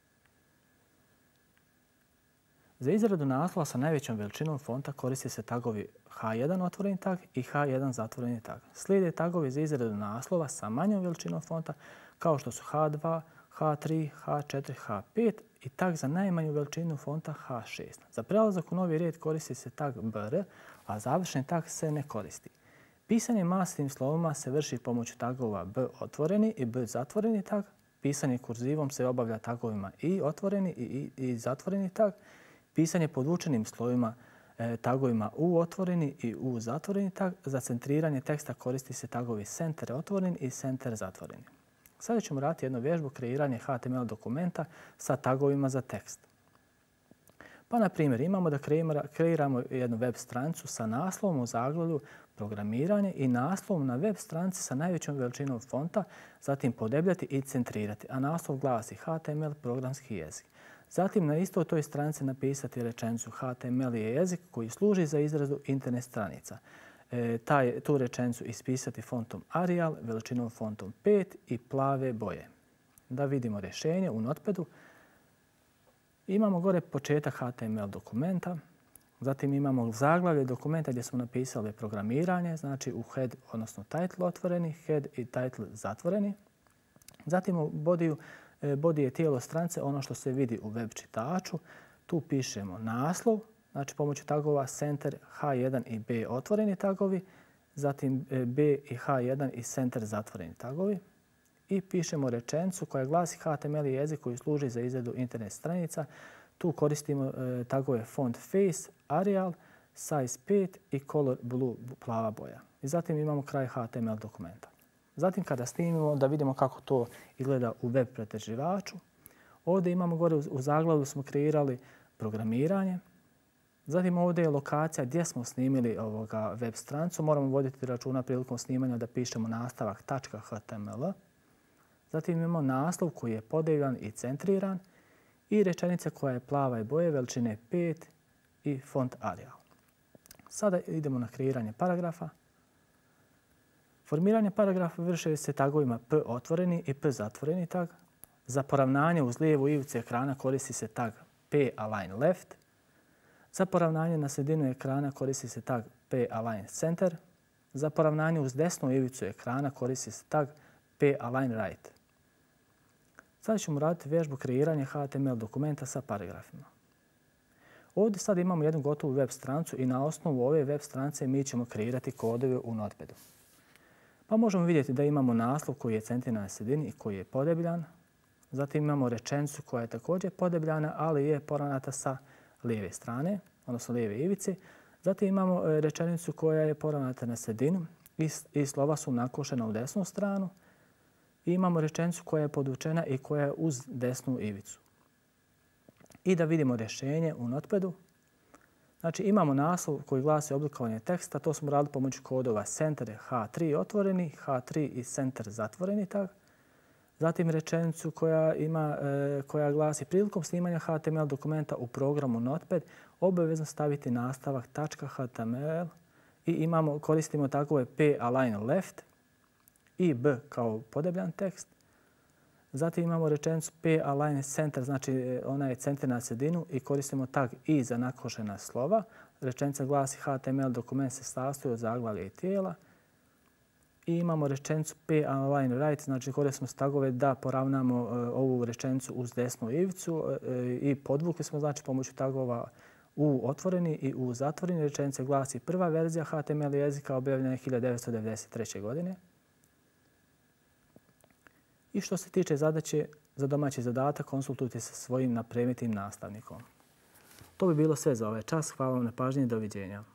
Za izradu naslova sa najvećom veličinom fonta koristi se tagovi H jedan otvoreni tag i H jedan zatvoreni tag. Slijede tagovi za izradu naslova sa manjom veličinom fonta kao što su H dva, H tri, H četiri, H pet i tag za najmanju veličinu fonta H šest. Za prelazak u novi red koristi se tag B R, a završni tag se ne koristi. Pisanje masivnim slovima se vrši pomoću tagova B otvoreni i B zatvoreni tag. Pisanje kurzivom se obavlja tagovima I otvoreni i, i, i zatvoreni tag. Pisanje podvučenim slovima e, tagovima U otvoreni i U zatvoreni tag. Za centriranje teksta koristi se tagovi center otvoreni i center zatvoreni. Sada ćemo raditi jednu vježbu kreiranje H T M L dokumenta sa tagovima za tekst. Pa, na primjer, imamo da kreiramo jednu web stranicu sa naslovom u zaglavlju programiranje i naslovom na web stranici sa najvećom veličinom fonta, zatim podebljati i centrirati, a naslov glasi H T M L programski jezik. Zatim na istoj toj stranici napisati rečenicu H T M L je jezik koji služi za izradu internet stranica. E, taj, tu rečenicu ispisati fontom Arial, veličinom fontom pet i plave boje. Da vidimo rješenje u Notepadu. Imamo gore početak H T M L dokumenta. Zatim imamo zaglavlje dokumenta gdje smo napisali programiranje, znači u head, odnosno title otvoreni, head i title zatvoreni. Zatim u bodiju, body je tijelo stranice, ono što se vidi u web čitaču. Tu pišemo naslov, znači pomoću tagova center, H jedan i B otvoreni tagovi, zatim B i H jedan i center zatvoreni tagovi. I pišemo rečenicu koja glasi H T M L jezik koji služi za izradu internet stranica. Tu koristimo e, tagove font face, Arial, size pet i color blue, plava boja. I zatim imamo kraj H T M L dokumenta. Zatim kada snimimo da vidimo kako to izgleda u web pretraživaču. Ovdje imamo gore u zaglavlju smo kreirali programiranje. Zatim ovdje je lokacija gdje smo snimili ovoga web stranicu. Moramo voditi računa prilikom snimanja da pišemo nastavak .html. Zatim imamo naslov koji je podeljan i centriran i rečenica koja je plava i boje veličine pet i font Arial. Sada idemo na kreiranje paragrafa. Formiranje paragrafa vrši se tagovima P otvoreni i P zatvoreni tag. Za poravnanje uz lijevu ivicu ekrana koristi se tag P align left. Za poravnanje na sredinu ekrana koristi se tag P align center. Za poravnanje uz desnu ivicu ekrana koristi se tag P align right. Sada ćemo raditi vježbu kreiranja H T M L dokumenta sa paragrafima. Ovdje sad imamo jednu gotovu web stranicu i na osnovu ove web stranice mi ćemo kreirati kodove u Notepadu. Pa možemo vidjeti da imamo naslov koji je centriran na sredini i koji je podebljan. Zatim imamo rečenicu koja je također podebljana, ali je poravnata sa lijeve strane, odnosno lijeve ivice. Zatim imamo rečenicu koja je poravnata na sredinu i slova su nakošena u desnu stranu. I imamo rečenicu koja je podvučena i koja je uz desnu ivicu. I da vidimo rješenje u Notepadu. Znači imamo naslov koji glasi oblikovanje teksta. To smo radili pomoću kodova center H tri otvoreni, H tri i center zatvoreni tag. Zatim rečenicu koja, ima, koja glasi prilikom snimanja H T M L dokumenta u programu Notepad obavezno staviti nastavak .html i imamo, koristimo tagove P align left i B kao podebljan tekst. Zatim imamo rečenicu P align center, znači ona je centrirana na sredinu i koristimo tag I za nakošena slova. Rečenica glasi H T M L dokument se sastoji od zaglavlja i tijela. I imamo rečenicu P align right, znači koristimo tagove da poravnamo ovu rečenicu uz desnu ivicu i podvukli smo znači pomoću tagova U otvoreni i U zatvoreni. Rečenica glasi prva verzija H T M L jezika objavljena je hiljadu devetsto devedeset treće. godine. I što se tiče zadaće za domaći zadatak, konsultujte se sa svojim napremitim nastavnikom. To bi bilo sve za ovaj čas. Hvala vam na pažnji i doviđenja.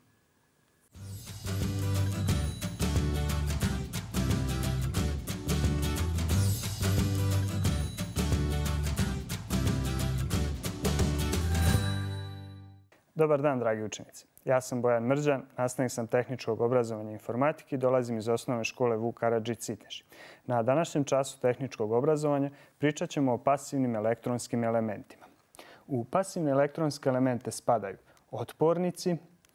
Dobar dan, dragi učenici. Ja sam Bojan Mrđan, nastavnik sam tehničkog obrazovanja i informatike i dolazim iz osnovne škole Vuk Karadžić Citneši. Na današnjem času tehničkog obrazovanja pričat ćemo o pasivnim elektronskim elementima. U pasivne elektronske elemente spadaju otpornici,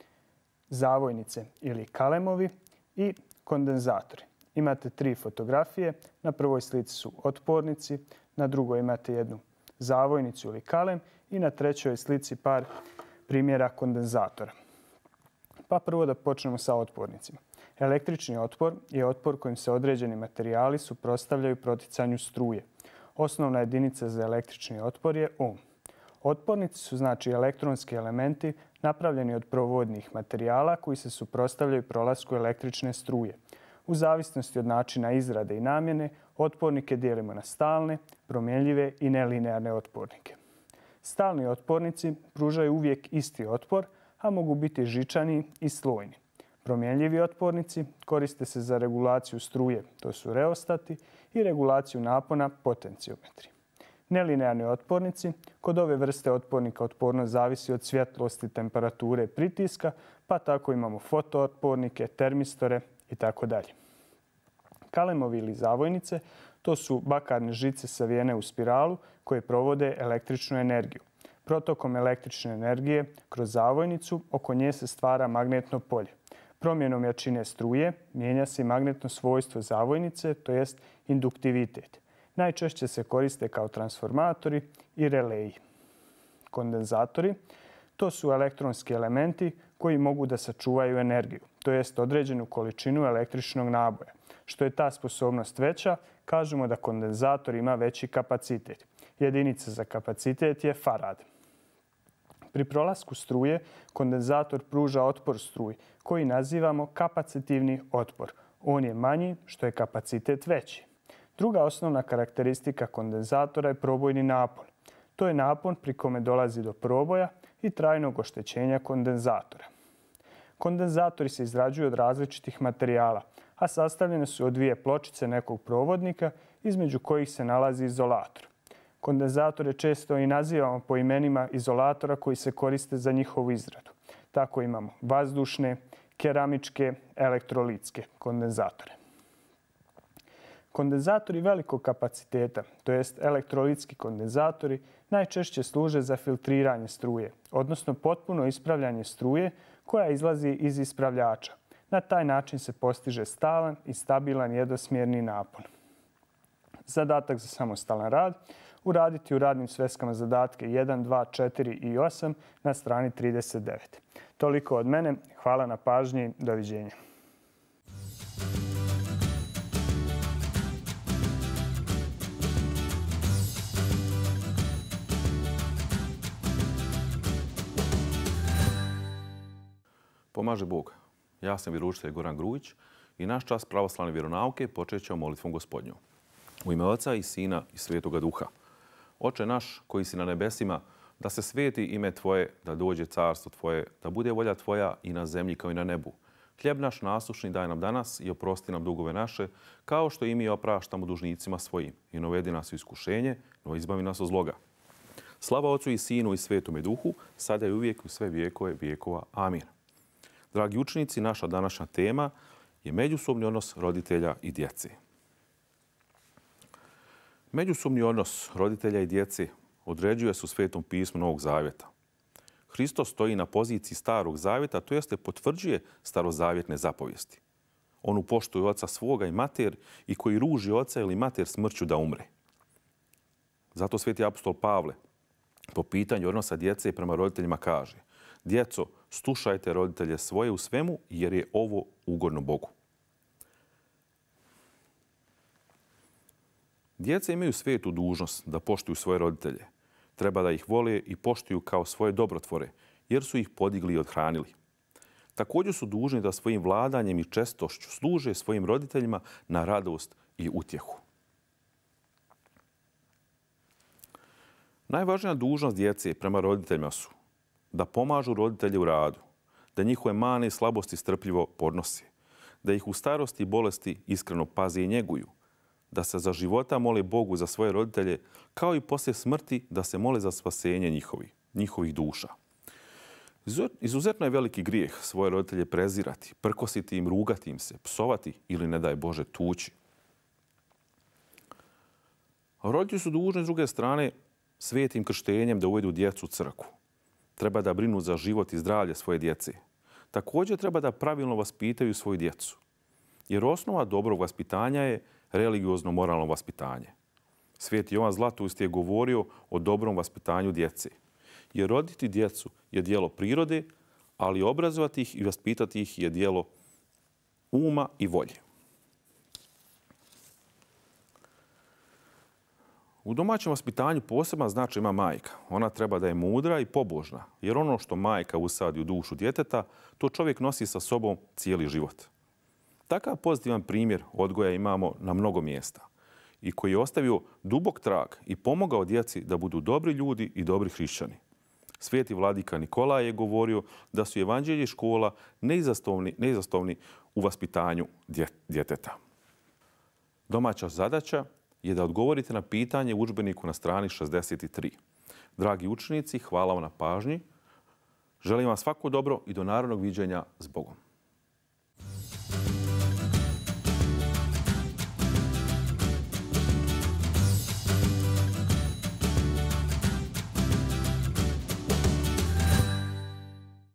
zavojnice ili kalemovi i kondenzatori. Imate tri fotografije. Na prvoj slici su otpornici, na drugoj imate jednu zavojnicu ili kalem i na trećoj slici par primjera kondenzatora. Pa prvo da počnemo sa otpornicima. Električni otpor je otpor kojim se određeni materijali suprotstavljaju proticanju struje. Osnovna jedinica za električni otpor je ohm. Otpornici su znači elektronski elementi napravljeni od provodnih materijala koji se suprotstavljaju prolasku električne struje. U zavisnosti od načina izrade i namjene, otpornike dijelimo na stalne, promjenljive i nelinearne otpornike. Stalni otpornici pružaju uvijek isti otpor, a mogu biti žičani i slojni. Promjenljivi otpornici koriste se za regulaciju struje, to su reostati, i regulaciju napona, potenciometri. Nelinearni otpornici, kod ove vrste otpornika otpornost zavisi od svjetlosti, temperature, pritiska, pa tako imamo fotootpornike, termistore itd. Kalemovi ili zavojnice, to su bakarne žice savijene u spiralu koje provode električnu energiju. Protokom električne energije kroz zavojnicu oko nje se stvara magnetno polje. Promjenom jačine struje mijenja se magnetno svojstvo zavojnice, to jest induktivitet. Najčešće se koriste kao transformatori i releji. Kondenzatori, to su elektronski elementi koji mogu da sačuvaju energiju, to jest određenu količinu električnog naboja. Što je ta sposobnost veća, kažemo da kondenzator ima veći kapacitet. Jedinica za kapacitet je farad. Pri prolasku struje kondenzator pruža otpor struji koji nazivamo kapacitivni otpor. On je manji što je kapacitet veći. Druga osnovna karakteristika kondenzatora je probojni napon. To je napon pri kome dolazi do proboja i trajnog oštećenja kondenzatora. Kondenzatori se izrađuju od različitih materijala, a sastavljene su od dvije pločice nekog provodnika između kojih se nalazi izolator. Kondenzatore često i nazivamo po imenima izolatora koji se koriste za njihovu izradu. Tako imamo vazdušne, keramičke, elektrolitske kondenzatore. Kondenzatori velikog kapaciteta, to jest elektrolitski kondenzatori, najčešće služe za filtriranje struje, odnosno potpuno ispravljanje struje koja izlazi iz ispravljača. Na taj način se postiže stalan i stabilan jednosmjerni napon. Zadatak za samostalan rad uraditi u radnim sveskama zadatke jedan, dva, četiri i osam na strani trideset devet. Toliko od mene. Hvala na pažnji. Doviđenja. Pomaže Bog. Ja sam vjeroučitelj Goran Grujić i naš čas pravoslavne vjeronauke počet ćemo molitvom Gospodnjom. U ime Oca i Sina i Svetoga Duha. Oče naš koji si na nebesima, da se sveti ime Tvoje, da dođe carstvo Tvoje, da bude volja Tvoja i na zemlji kao i na nebu. Hljeb naš nasušni daj nam danas i oprosti nam dugove naše, kao što i mi opraštamo dužnicima svojim. I ne uvedi nas u iskušenje, no izbavi nas od zloga. Slava Ocu i Sinu i Svetome Duhu, sada i uvijek u sve vijekove vijekova. Amin. Dragi učenici, naša današnja tema je međusobni odnos roditelja i djece. Međusobni odnos roditelja i djece određuje se u Svetom pismu Novog Zavjeta. Hristos stoji na poziciji Starog Zavjeta, to jeste potvrđuje starozavjetne zapovijesti. On upoštuje oca svoga i mater i koji ruži oca ili mater smrću da umre. Zato sveti apostol Pavle po pitanju odnosa djece prema roditeljima kaže: djeco, slušajte roditelje svoje u svemu jer je ovo ugodno Bogu. Djeca imaju svetu dužnost da poštuju svoje roditelje. Treba da ih vole i poštuju kao svoje dobrotvore, jer su ih podigli i odhranili. Također su dužni da svojim vladanjem i čestošću služe svojim roditeljima na radost i utjehu. Najvažnija dužnost djece prema roditeljima su da pomažu roditelje u radu, da njihove mane i slabosti strpljivo podnose, da ih u starosti i bolesti iskreno paze i njeguju, da se za života mole Bogu za svoje roditelje, kao i poslije smrti da se mole za spasenje njihovih, njihovih duša. Izuzetno je veliki grijeh svoje roditelje prezirati, prkositi im, rugati im se, psovati ili, ne daj Bože, tući. Roditelji su dužni s druge strane svetim krštenjem da uvedu djecu u crkvu. Treba da brinu za život i zdravlje svoje djece. Također treba da pravilno vaspitaju svoju djecu. Jer osnova dobrog vaspitanja je religiozno-moralno vaspitanje. Sveti Jovan Zlatulst je govorio o dobrom vaspitanju djece. Jer roditi djecu je djelo prirode, ali obrazovati ih i vaspitati ih je djelo uma i volje. U domaćem vaspitanju poseban značaj ima majka. Ona treba da je mudra i pobožna, jer ono što majka usadi u dušu djeteta, to čovjek nosi sa sobom cijeli život. Takav pozitivan primjer odgoja imamo na mnogo mjesta i koji je ostavio dubok trag i pomogao djeci da budu dobri ljudi i dobri hrišćani. Sveti vladika Nikolaj je govorio da su evanđelje i škola neizostavni, neizostavni u vaspitanju djeteta. Domaća zadaća je da odgovorite na pitanje u udžbeniku na strani šezdeset tri. Dragi učenici, hvala vam na pažnji. Želim vam svako dobro i do narednog viđenja s Bogom.